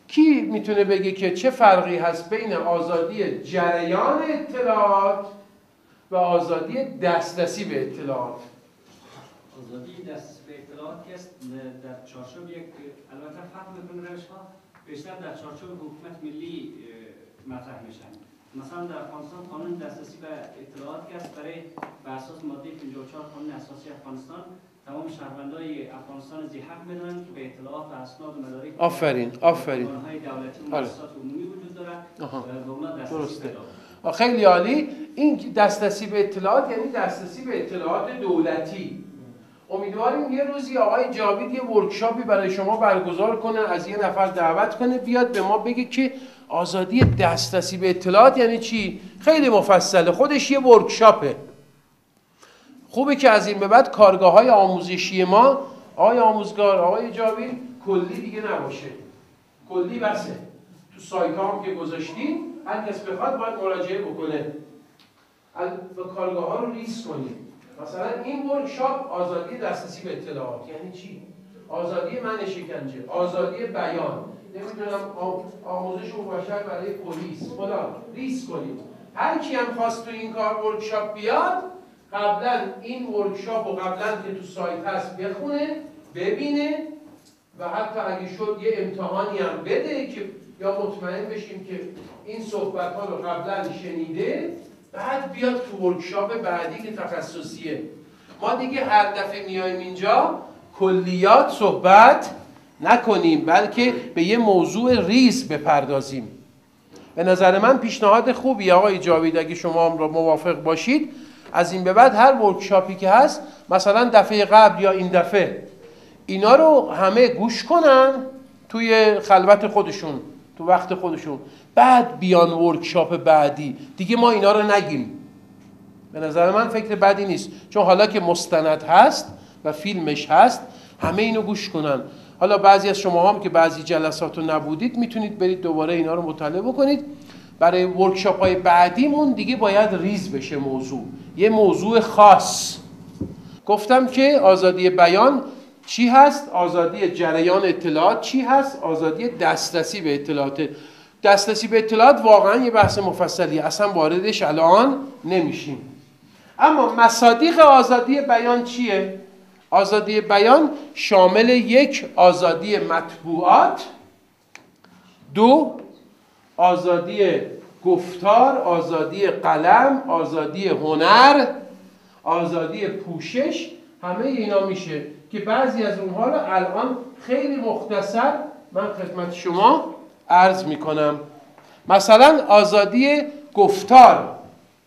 کی میتونه بگه که چه فرقی هست بین آزادی جریان اطلاعات و آزادی دسترسی به اطلاعات؟ آزادی دسترسی به اطلاعات است در چارچوب یک البته فرق می‌کنه روش‌ها بیشتر در چارچوب حکومت ملی مطرح میشن. مثلا در افغانستان قانون دسترسی به اطلاعات که است برای بر اساس ماده 54 قانون اساسی افغانستان تمام شهروندان افغانستان ذی حق میدونن که به اطلاعات و اسناد و مدارک آفرین ارگان‌های دولتی و مؤسسات عمومی وجود دارد و اونا دسترسی پیدا کنند. خیلی عالی. این دسترسی به اطلاعات یعنی دسترسی به اطلاعات دولتی. امیدواریم یه روزی آقای جاوید یه ورکشاپی برای شما برگزار کنه، از یه نفر دعوت کنه بیاد به ما بگه که آزادی دسترسی به اطلاعات یعنی چی؟ خیلی مفصله، خودش یه ورکشاپه. خوبه که از این به بعد کارگاه‌های آموزشی ما آقای آموزگار، آقای جاوید کلی دیگه نباشه، کلی بسه. تو سایت هم که گذاشتیم هر کس بخواد باید مراجعه بکنه. به کارگاه‌ها رو ریس کنیم. مثلا این ورکشاپ آزادی دسترسی به اطلاعات یعنی چی؟ آزادی منع شکنجه، آزادی بیان، نمیدونم آموزش مباشر برای پلیس فلان، ریس کنیم. هر کی هم خواست تو این کار ورکشاپ بیاد قبلا این ورکشاپ و قبلا که تو سایت هست بخونه، ببینه و حتی اگه شد یه امتحانی هم بده که یا مطمئن بشیم که این صحبت ها رو قبلا شنیده، بعد بیاد تو ورکشاپ بعدی که تخصصیه. ما دیگه هر دفعه میایم اینجا کلیات صحبت نکنیم، بلکه به یه موضوع ریز بپردازیم. به نظر من پیشنهاد خوبی آقای جاوید، اگه شما هم را موافق باشید، از این به بعد هر ورکشاپی که هست مثلا دفعه قبل یا این دفعه اینا رو همه گوش کنن توی خلوت خودشون، تو وقت خودشون، بعد بیان ورکشاپ بعدی دیگه ما اینا رو نگیم. به نظر من فکر بدی نیست، چون حالا که مستند هست و فیلمش هست همه اینو گوش کنن. حالا بعضی از شما هم که بعضی جلسات رو نبودید میتونید برید دوباره اینا رو مطالعه بکنید. برای ورکشاپ های بعدیمون دیگه باید ریز بشه موضوع، یه موضوع خاص. گفتم که آزادی بیان چی هست، آزادی جریان اطلاعات چی هست، آزادی دسترسی به اطلاعات. دسترسی به اطلاعات واقعا یه بحث مفصلیه، اصلا واردش الان نمیشیم. اما مصادیق آزادی بیان چیه؟ آزادی بیان شامل یک، آزادی مطبوعات، دو، آزادی گفتار، آزادی قلم، آزادی هنر، آزادی پوشش. همه اینا میشه که بعضی از اونها رو الان خیلی مختصر من خدمت شما عرض میکنم. مثلا آزادی گفتار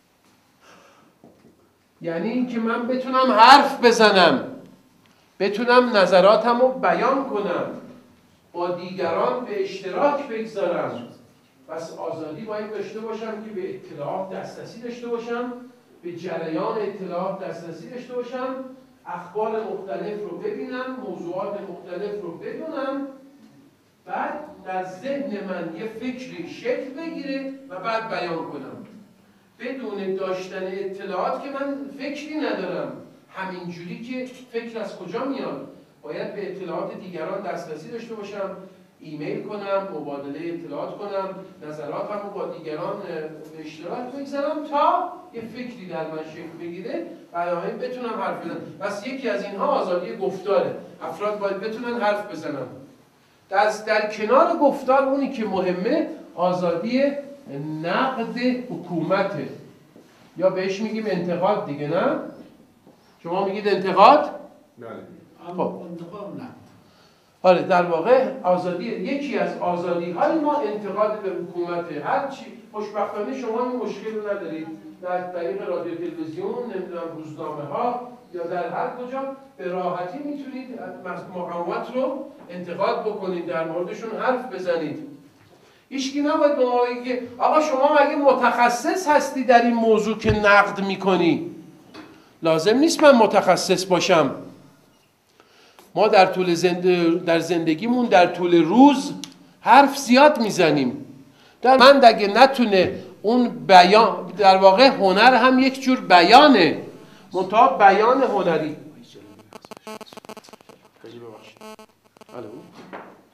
یعنی این که من بتونم حرف بزنم، بتونم نظراتم رو بیان کنم، با دیگران به اشتراک بگذارم. پس آزادی باید داشته باشم که به اطلاعات دسترسی داشته باشم، به جریان اطلاعات دسترسی داشته باشم، اخبار مختلف رو ببینم، موضوعات مختلف رو بدونم، بعد در ذهن من یه فکری شکل بگیره و بعد بیان کنم. بدون داشتن اطلاعات که من فکری ندارم، همینجوری که فکر از کجا میاد؟ باید به اطلاعات دیگران دسترسی داشته باشم، ایمیل کنم، مبادله اطلاعات کنم، نظراتم رو با دیگران به اشتراک بگذارم تا یه فکری در من شکل بگیره، برای بتونم حرف بزنم. پس یکی از اینها آزادی گفتاره. افراد باید بتونن حرف بزنن. در کنار گفتار اونی که مهمه آزادی نقد حکومته، یا بهش میگیم انتقاد دیگه، نه؟ شما میگید انتقاد؟ بله. خب. انتقاد نه. آره، در واقع آزادی، یکی از آزادی های ما انتقاد به حکومته. هر چی خوشبختانه شما این مشکل رو ندارید، در طریق رادیو تلویزیون، نمیدونم روزنامه ها یا در هر کجا به راحتی میتونید مقامات رو انتقاد بکنید، در موردشون حرف بزنید. هیچکی نباید به ما بگه که آقا شما مگه متخصص هستی در این موضوع که نقد میکنی؟ لازم نیست من متخصص باشم. ما در زندگیمون در طول روز حرف زیاد میزنیم. من اگه نتونه اون بیان، در واقع هنر هم یک جور بیانه، منتها بیان هنری.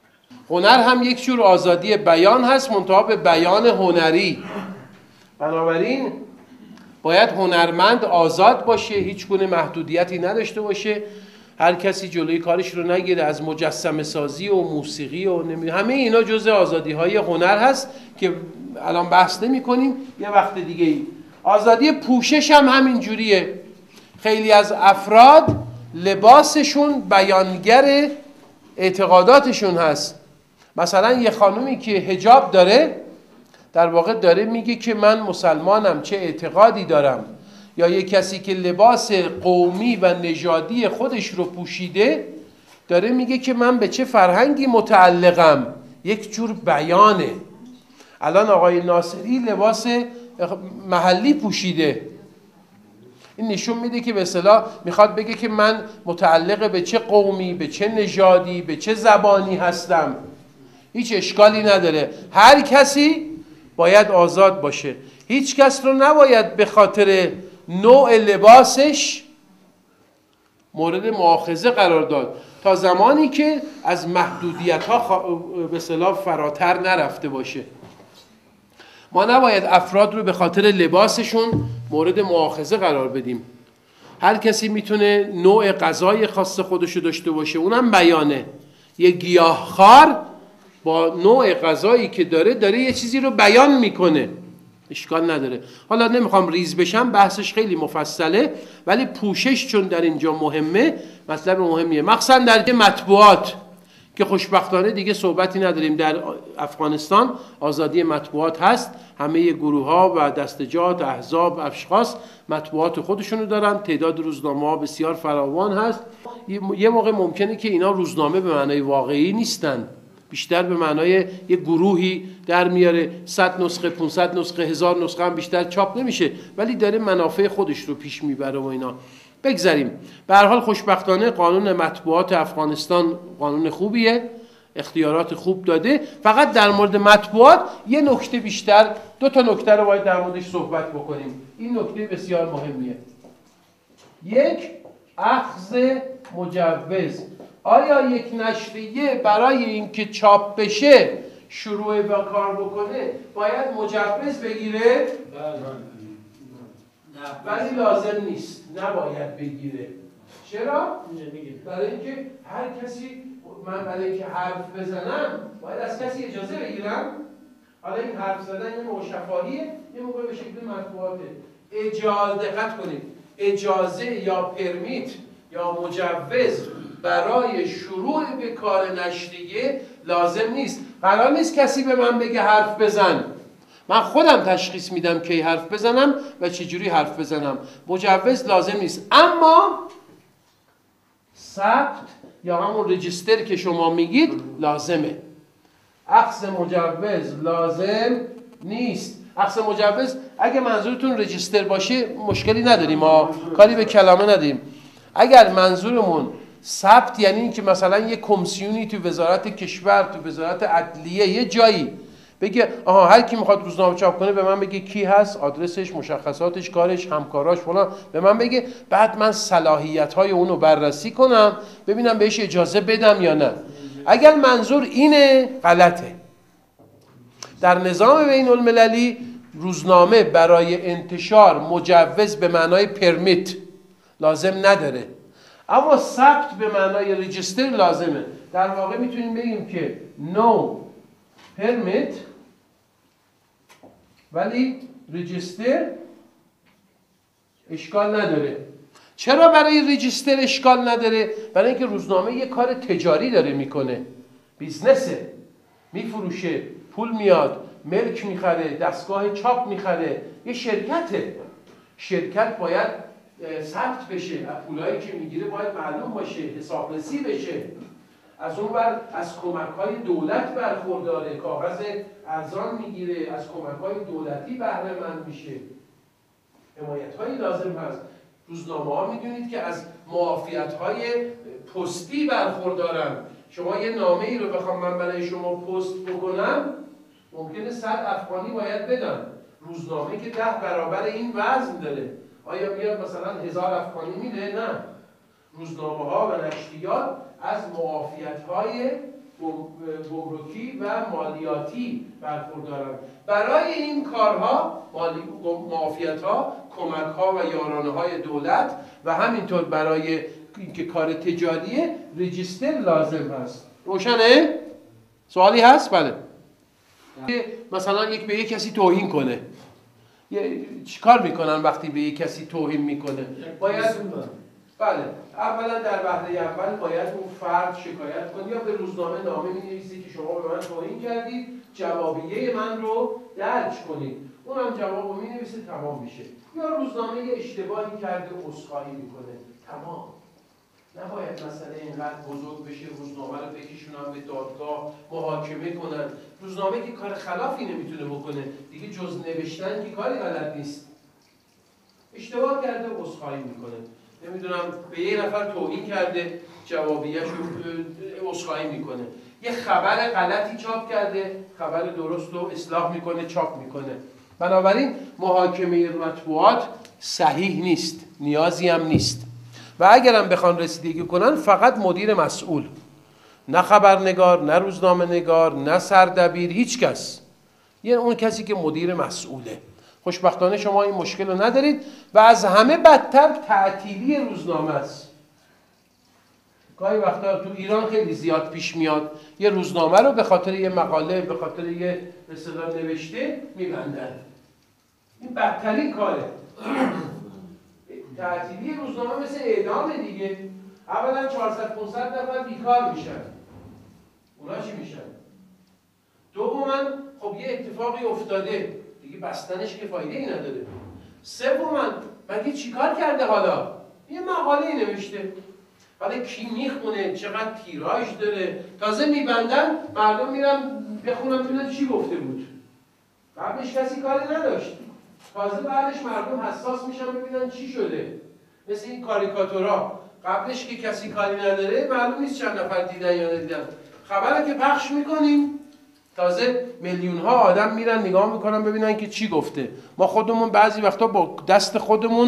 هنر هم یک جور آزادی بیان هست، منتها به بیان هنری. بنابراین باید هنرمند آزاد باشه، هیچ گونه محدودیتی نداشته باشه، هر کسی جلوی کارش رو نگیره، از مجسمه سازی و موسیقی و همه اینا جزء آزادی های هنر هست که الان بحث نمی کنیم، یه وقت دیگه ای. آزادی پوشش هم همین جوریه. خیلی از افراد لباسشون بیانگر اعتقاداتشون هست. مثلا یه خانومی که حجاب داره در واقع داره میگه که من مسلمانم، چه اعتقادی دارم. یا یه کسی که لباس قومی و نژادی خودش رو پوشیده داره میگه که من به چه فرهنگی متعلقم، یک جور بیانه. الان آقای ناصری لباس محلی پوشیده، این نشون میده که به اصطلاح میخواد بگه که من متعلق به چه قومی، به چه نژادی، به چه زبانی هستم. هیچ اشکالی نداره، هر کسی باید آزاد باشه، هیچ کس رو نباید به خاطر نوع لباسش مورد مؤاخذه قرار داد، تا زمانی که از محدودیت ها به اصطلاح فراتر نرفته باشه. ما نباید افراد رو به خاطر لباسشون مورد مؤاخذه قرار بدیم. هر کسی میتونه نوع غذای خاص خودشو داشته باشه، اونم بیانه. یه گیاهخوار با نوع غذایی که داره یه چیزی رو بیان میکنه، اشکال نداره. حالا نمیخوام ریز بشم، بحثش خیلی مفصله، ولی پوشش چون در اینجا مهمه، مطلب مهمیه. مخصوصا در مطبوعات که خوشبختانه دیگه صحبتی نداریم. در افغانستان آزادی مطبوعات هست، همه گروه ها و دستجات، احزاب، اشخاص مطبوعات خودشونو دارن، تعداد روزنامه ها بسیار فراوان هست. یه موقع ممکنه که اینا روزنامه به معنای واقعی نیستن، بیشتر به معنای یه گروهی در میاره، 100 نسخه، 500 نسخه، 1000 نسخه هم بیشتر چاپ نمیشه، ولی داره منافع خودش رو پیش میبره و اینا. بگذاریم. به هر حال خوشبختانه قانون مطبوعات افغانستان قانون خوبیه، اختیارات خوب داده. فقط در مورد مطبوعات یه نکته بیشتر، 2 تا نکته رو باید در موردش صحبت بکنیم. این نکته بسیار مهمیه. یک، اخذ مجوز. آیا یک نشریه برای اینکه چاپ بشه شروع به کار بکنه باید مجوز بگیره؟ ولی لازم نیست، نباید بگیره. چرا؟ برای اینکه هر کسی، من برای اینکه حرف بزنم باید از کسی اجازه بگیرم. حالا این حرف زدن یه نوع شفاهیه، یه موقع به شکل مطبوعاته. دقت کنید، اجازه یا پرمیت یا مجوز برای شروع به کار نشریه لازم نیست. قرار نیست کسی به من بگه حرف بزن، من خودم تشخیص میدم کی حرف بزنم و چجوری حرف بزنم. مجوز لازم نیست، اما ثبت یا همون رجیستر که شما میگید لازمه. اخذ مجوز لازم نیست. اخذ مجوز اگه منظورتون رجیستر باشه مشکلی نداریم، ما کاری به کلامه نداریم. اگر منظورمون ثبت یعنی این که مثلا یه کمیسیونی تو وزارت کشور، تو وزارت عدلیه، یه جایی بگه آها هر کی میخواد روزنامه چاپ کنه به من بگه کی هست، آدرسش، مشخصاتش، کارش، همکاراش فلان، به من بگه، بعد من صلاحیت‌های اونو بررسی کنم ببینم بهش اجازه بدم یا نه. اگر منظور اینه غلطه. در نظام بین المللی روزنامه برای انتشار مجوز به معنای پرمیت لازم نداره، اما ثبت به معنای رجیستر لازمه. در واقع میتونیم بگیم که no permit ولی رجیستر اشکال نداره. چرا برای رجیستر اشکال نداره؟ برای اینکه روزنامه یه کار تجاری داره میکنه، بیزنسه، میفروشه، پول میاد، ملک میخره، دستگاه چاپ میخره، یه شرکته. شرکت باید ثبت بشه، پولایی که میگیره باید معلوم باشه، حسابرسی بشه. از اون بر از کمک‌های دولت برخورداره، کاغذ ارزان میگیره، از کمک‌های دولتی بهره مند میشه، حمایت‌های لازم هست. روزنامه‌ها میدونید که از معافیت‌های پستی برخوردارن. شما یه نامه‌ای رو بخوام من برای شما پست بکنم ممکنه 100 افغانی باید بدم. روزنامه که 10 برابر این وزن داره. آیا میاد مثلا 1000 افغانی میده؟ نه. روزنامه‌ها و نشریات از معافیت‌های گمرکی و مالیاتی برخوردارند. برای این کارها معافیت‌ها، کمک‌ها و یارانه‌های دولت و همینطور برای اینکه کار تجاریه رجیستر لازم هست. روشنه؟ سوالی هست؟ بله. مثلا یک به یک کسی توهین کنه، چیکار میکنن وقتی به یک کسی توهین میکنه؟ باید بله، اولا در وهله اول باید اون فرد شکایت کنه یا به روزنامه نامه می‌نویسه که شما به من توهین کردید، جوابیه من رو درج کنید. اونم جوابو می‌نویسه، تمام میشه. یا روزنامه یه اشتباهی کرده عذرخواهی میکنه، تمام. نباید مسئله اینقدر بزرگ بشه روزنامه رو بکشونن به دادگاه محاکمه کنن. روزنامه که کار خلافی نمیتونه بکنه دیگه، جز نوشتن که کاری بلد نیست. اشتباه کرده عذرخواهی میکنه. نمیدونم به یه نفر توهین کرده، جوابیه‌شو عذرخواهی میکنه. یه خبر غلطی چاپ کرده، خبر درست رو اصلاح میکنه، چاپ میکنه. بنابراین محاکمه مطبوعات صحیح نیست، نیازی هم نیست. و اگرم بخوان رسیدگی کنن فقط مدیر مسئول، نه خبرنگار، نه روزنامه نگار، نه سردبیر، هیچ کس. یعنی اون کسی که مدیر مسئوله. خوشبختانه شما این مشکل رو ندارید و از همه بدتر تعطیلی روزنامه است. گاهی وقتا تو ایران خیلی زیاد پیش میاد یه روزنامه رو به خاطر یه مقاله، به خاطر یه اصطلاح نوشته میبندن. این بدترین کاره. تعطیلی روزنامه مثل اعدام دیگه. اولا 400-500 نفر بیکار میشن. اونا چی میشن؟ دوما خب یه اتفاقی افتاده دیگه، بستنش که فایده ای نداره. سوما مگه چیکار کرده حالا؟ یه مقاله نوشته. حالا کی میخونه؟ چقدر تیراژ داره؟ تازه میبندن، مردم میرن بخونن ببینن چی گفته بود. قبلش کسی کاری نداشت. تازه بعدش مردم حساس میشن ببینن چی شده. مثل این کاریکاتورها، قبلش که کسی کاری نداره معلوم نیست چند نفر دیدن یا ندیدن. خبره که پخش میکنیم تازه میلیون ها آدم میرن نگاه میکنن ببینن که چی گفته. ما خودمون بعضی وقتا با دست خودمون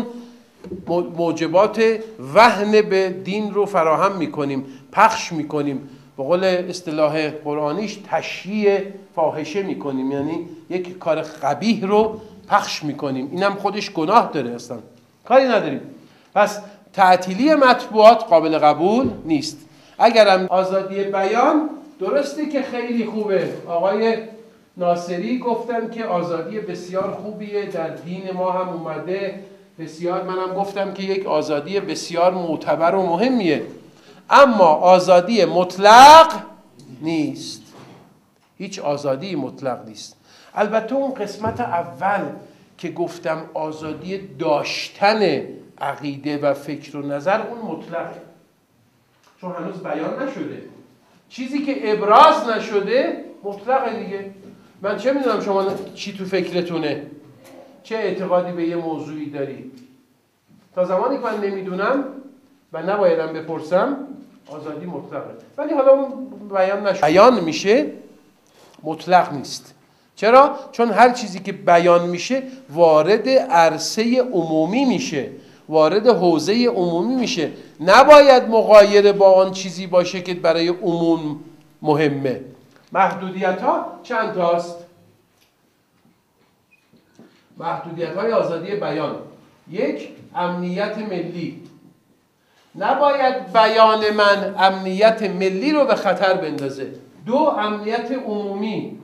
موجبات وهن به دین رو فراهم میکنیم، پخش میکنیم. به قول اصطلاح قرآنیش تشییع فاحشه میکنیم، یعنی یک کار قبیح رو پخش میکنیم. اینم خودش گناه داره، اصلا کاری نداریم. پس تعطیلی مطبوعات قابل قبول نیست. اگرم آزادی بیان، درسته که خیلی خوبه. آقای ناصری گفتن که آزادی بسیار خوبیه، در دین ما هم اومده بسیار. منم گفتم که یک آزادی بسیار معتبر و مهمیه، اما آزادی مطلق نیست. هیچ آزادی مطلق نیست. البته اون قسمت اول که گفتم آزادی داشتن عقیده و فکر و نظر، اون مطلقه، چون هنوز بیان نشده. چیزی که ابراز نشده مطلقه دیگه. من چه میدونم شما چی تو فکرتونه، چه اعتقادی به یه موضوعی داری. تا زمانی که من نمیدونم و نبایدم بپرسم، آزادی مطلقه. ولی حالا اون بیان نشده، بیان میشه، مطلق نیست. چرا؟ چون هر چیزی که بیان میشه وارد عرصه عمومی میشه، وارد حوزه عمومی میشه. نباید مغایر با آن چیزی باشه که برای عموم مهمه. محدودیت ها چند تاست؟ محدودیت های آزادی بیان: یک، امنیت ملی. نباید بیان من امنیت ملی رو به خطر بندازه. دو، امنیت عمومی.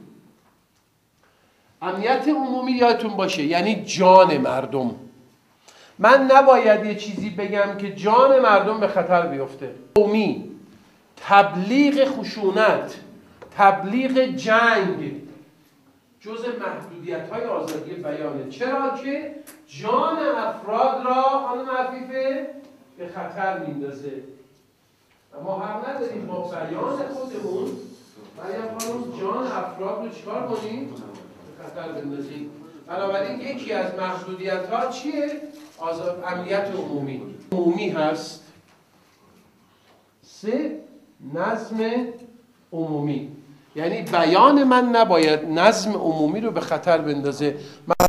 امنیت عمومی یادتون باشه یعنی جان مردم. من نباید یه چیزی بگم که جان مردم به خطر بیفته. عمومی، تبلیغ خشونت، تبلیغ جنگ جزء محدودیت‌های آزادی بیانه. چرا که جان افراد را خانم عفیفه به خطر میندازه. ما حق نداریم با بیان خودمون مریم خانم جان افراد رو چیکار کنیم؟ به خطر بندازیم. بنابراین یکی از محدودیت‌ها چیه؟ امنیت عمومی. عمومی هست. سه، نظم عمومی. یعنی بیان من نباید نظم عمومی رو به خطر بندازه.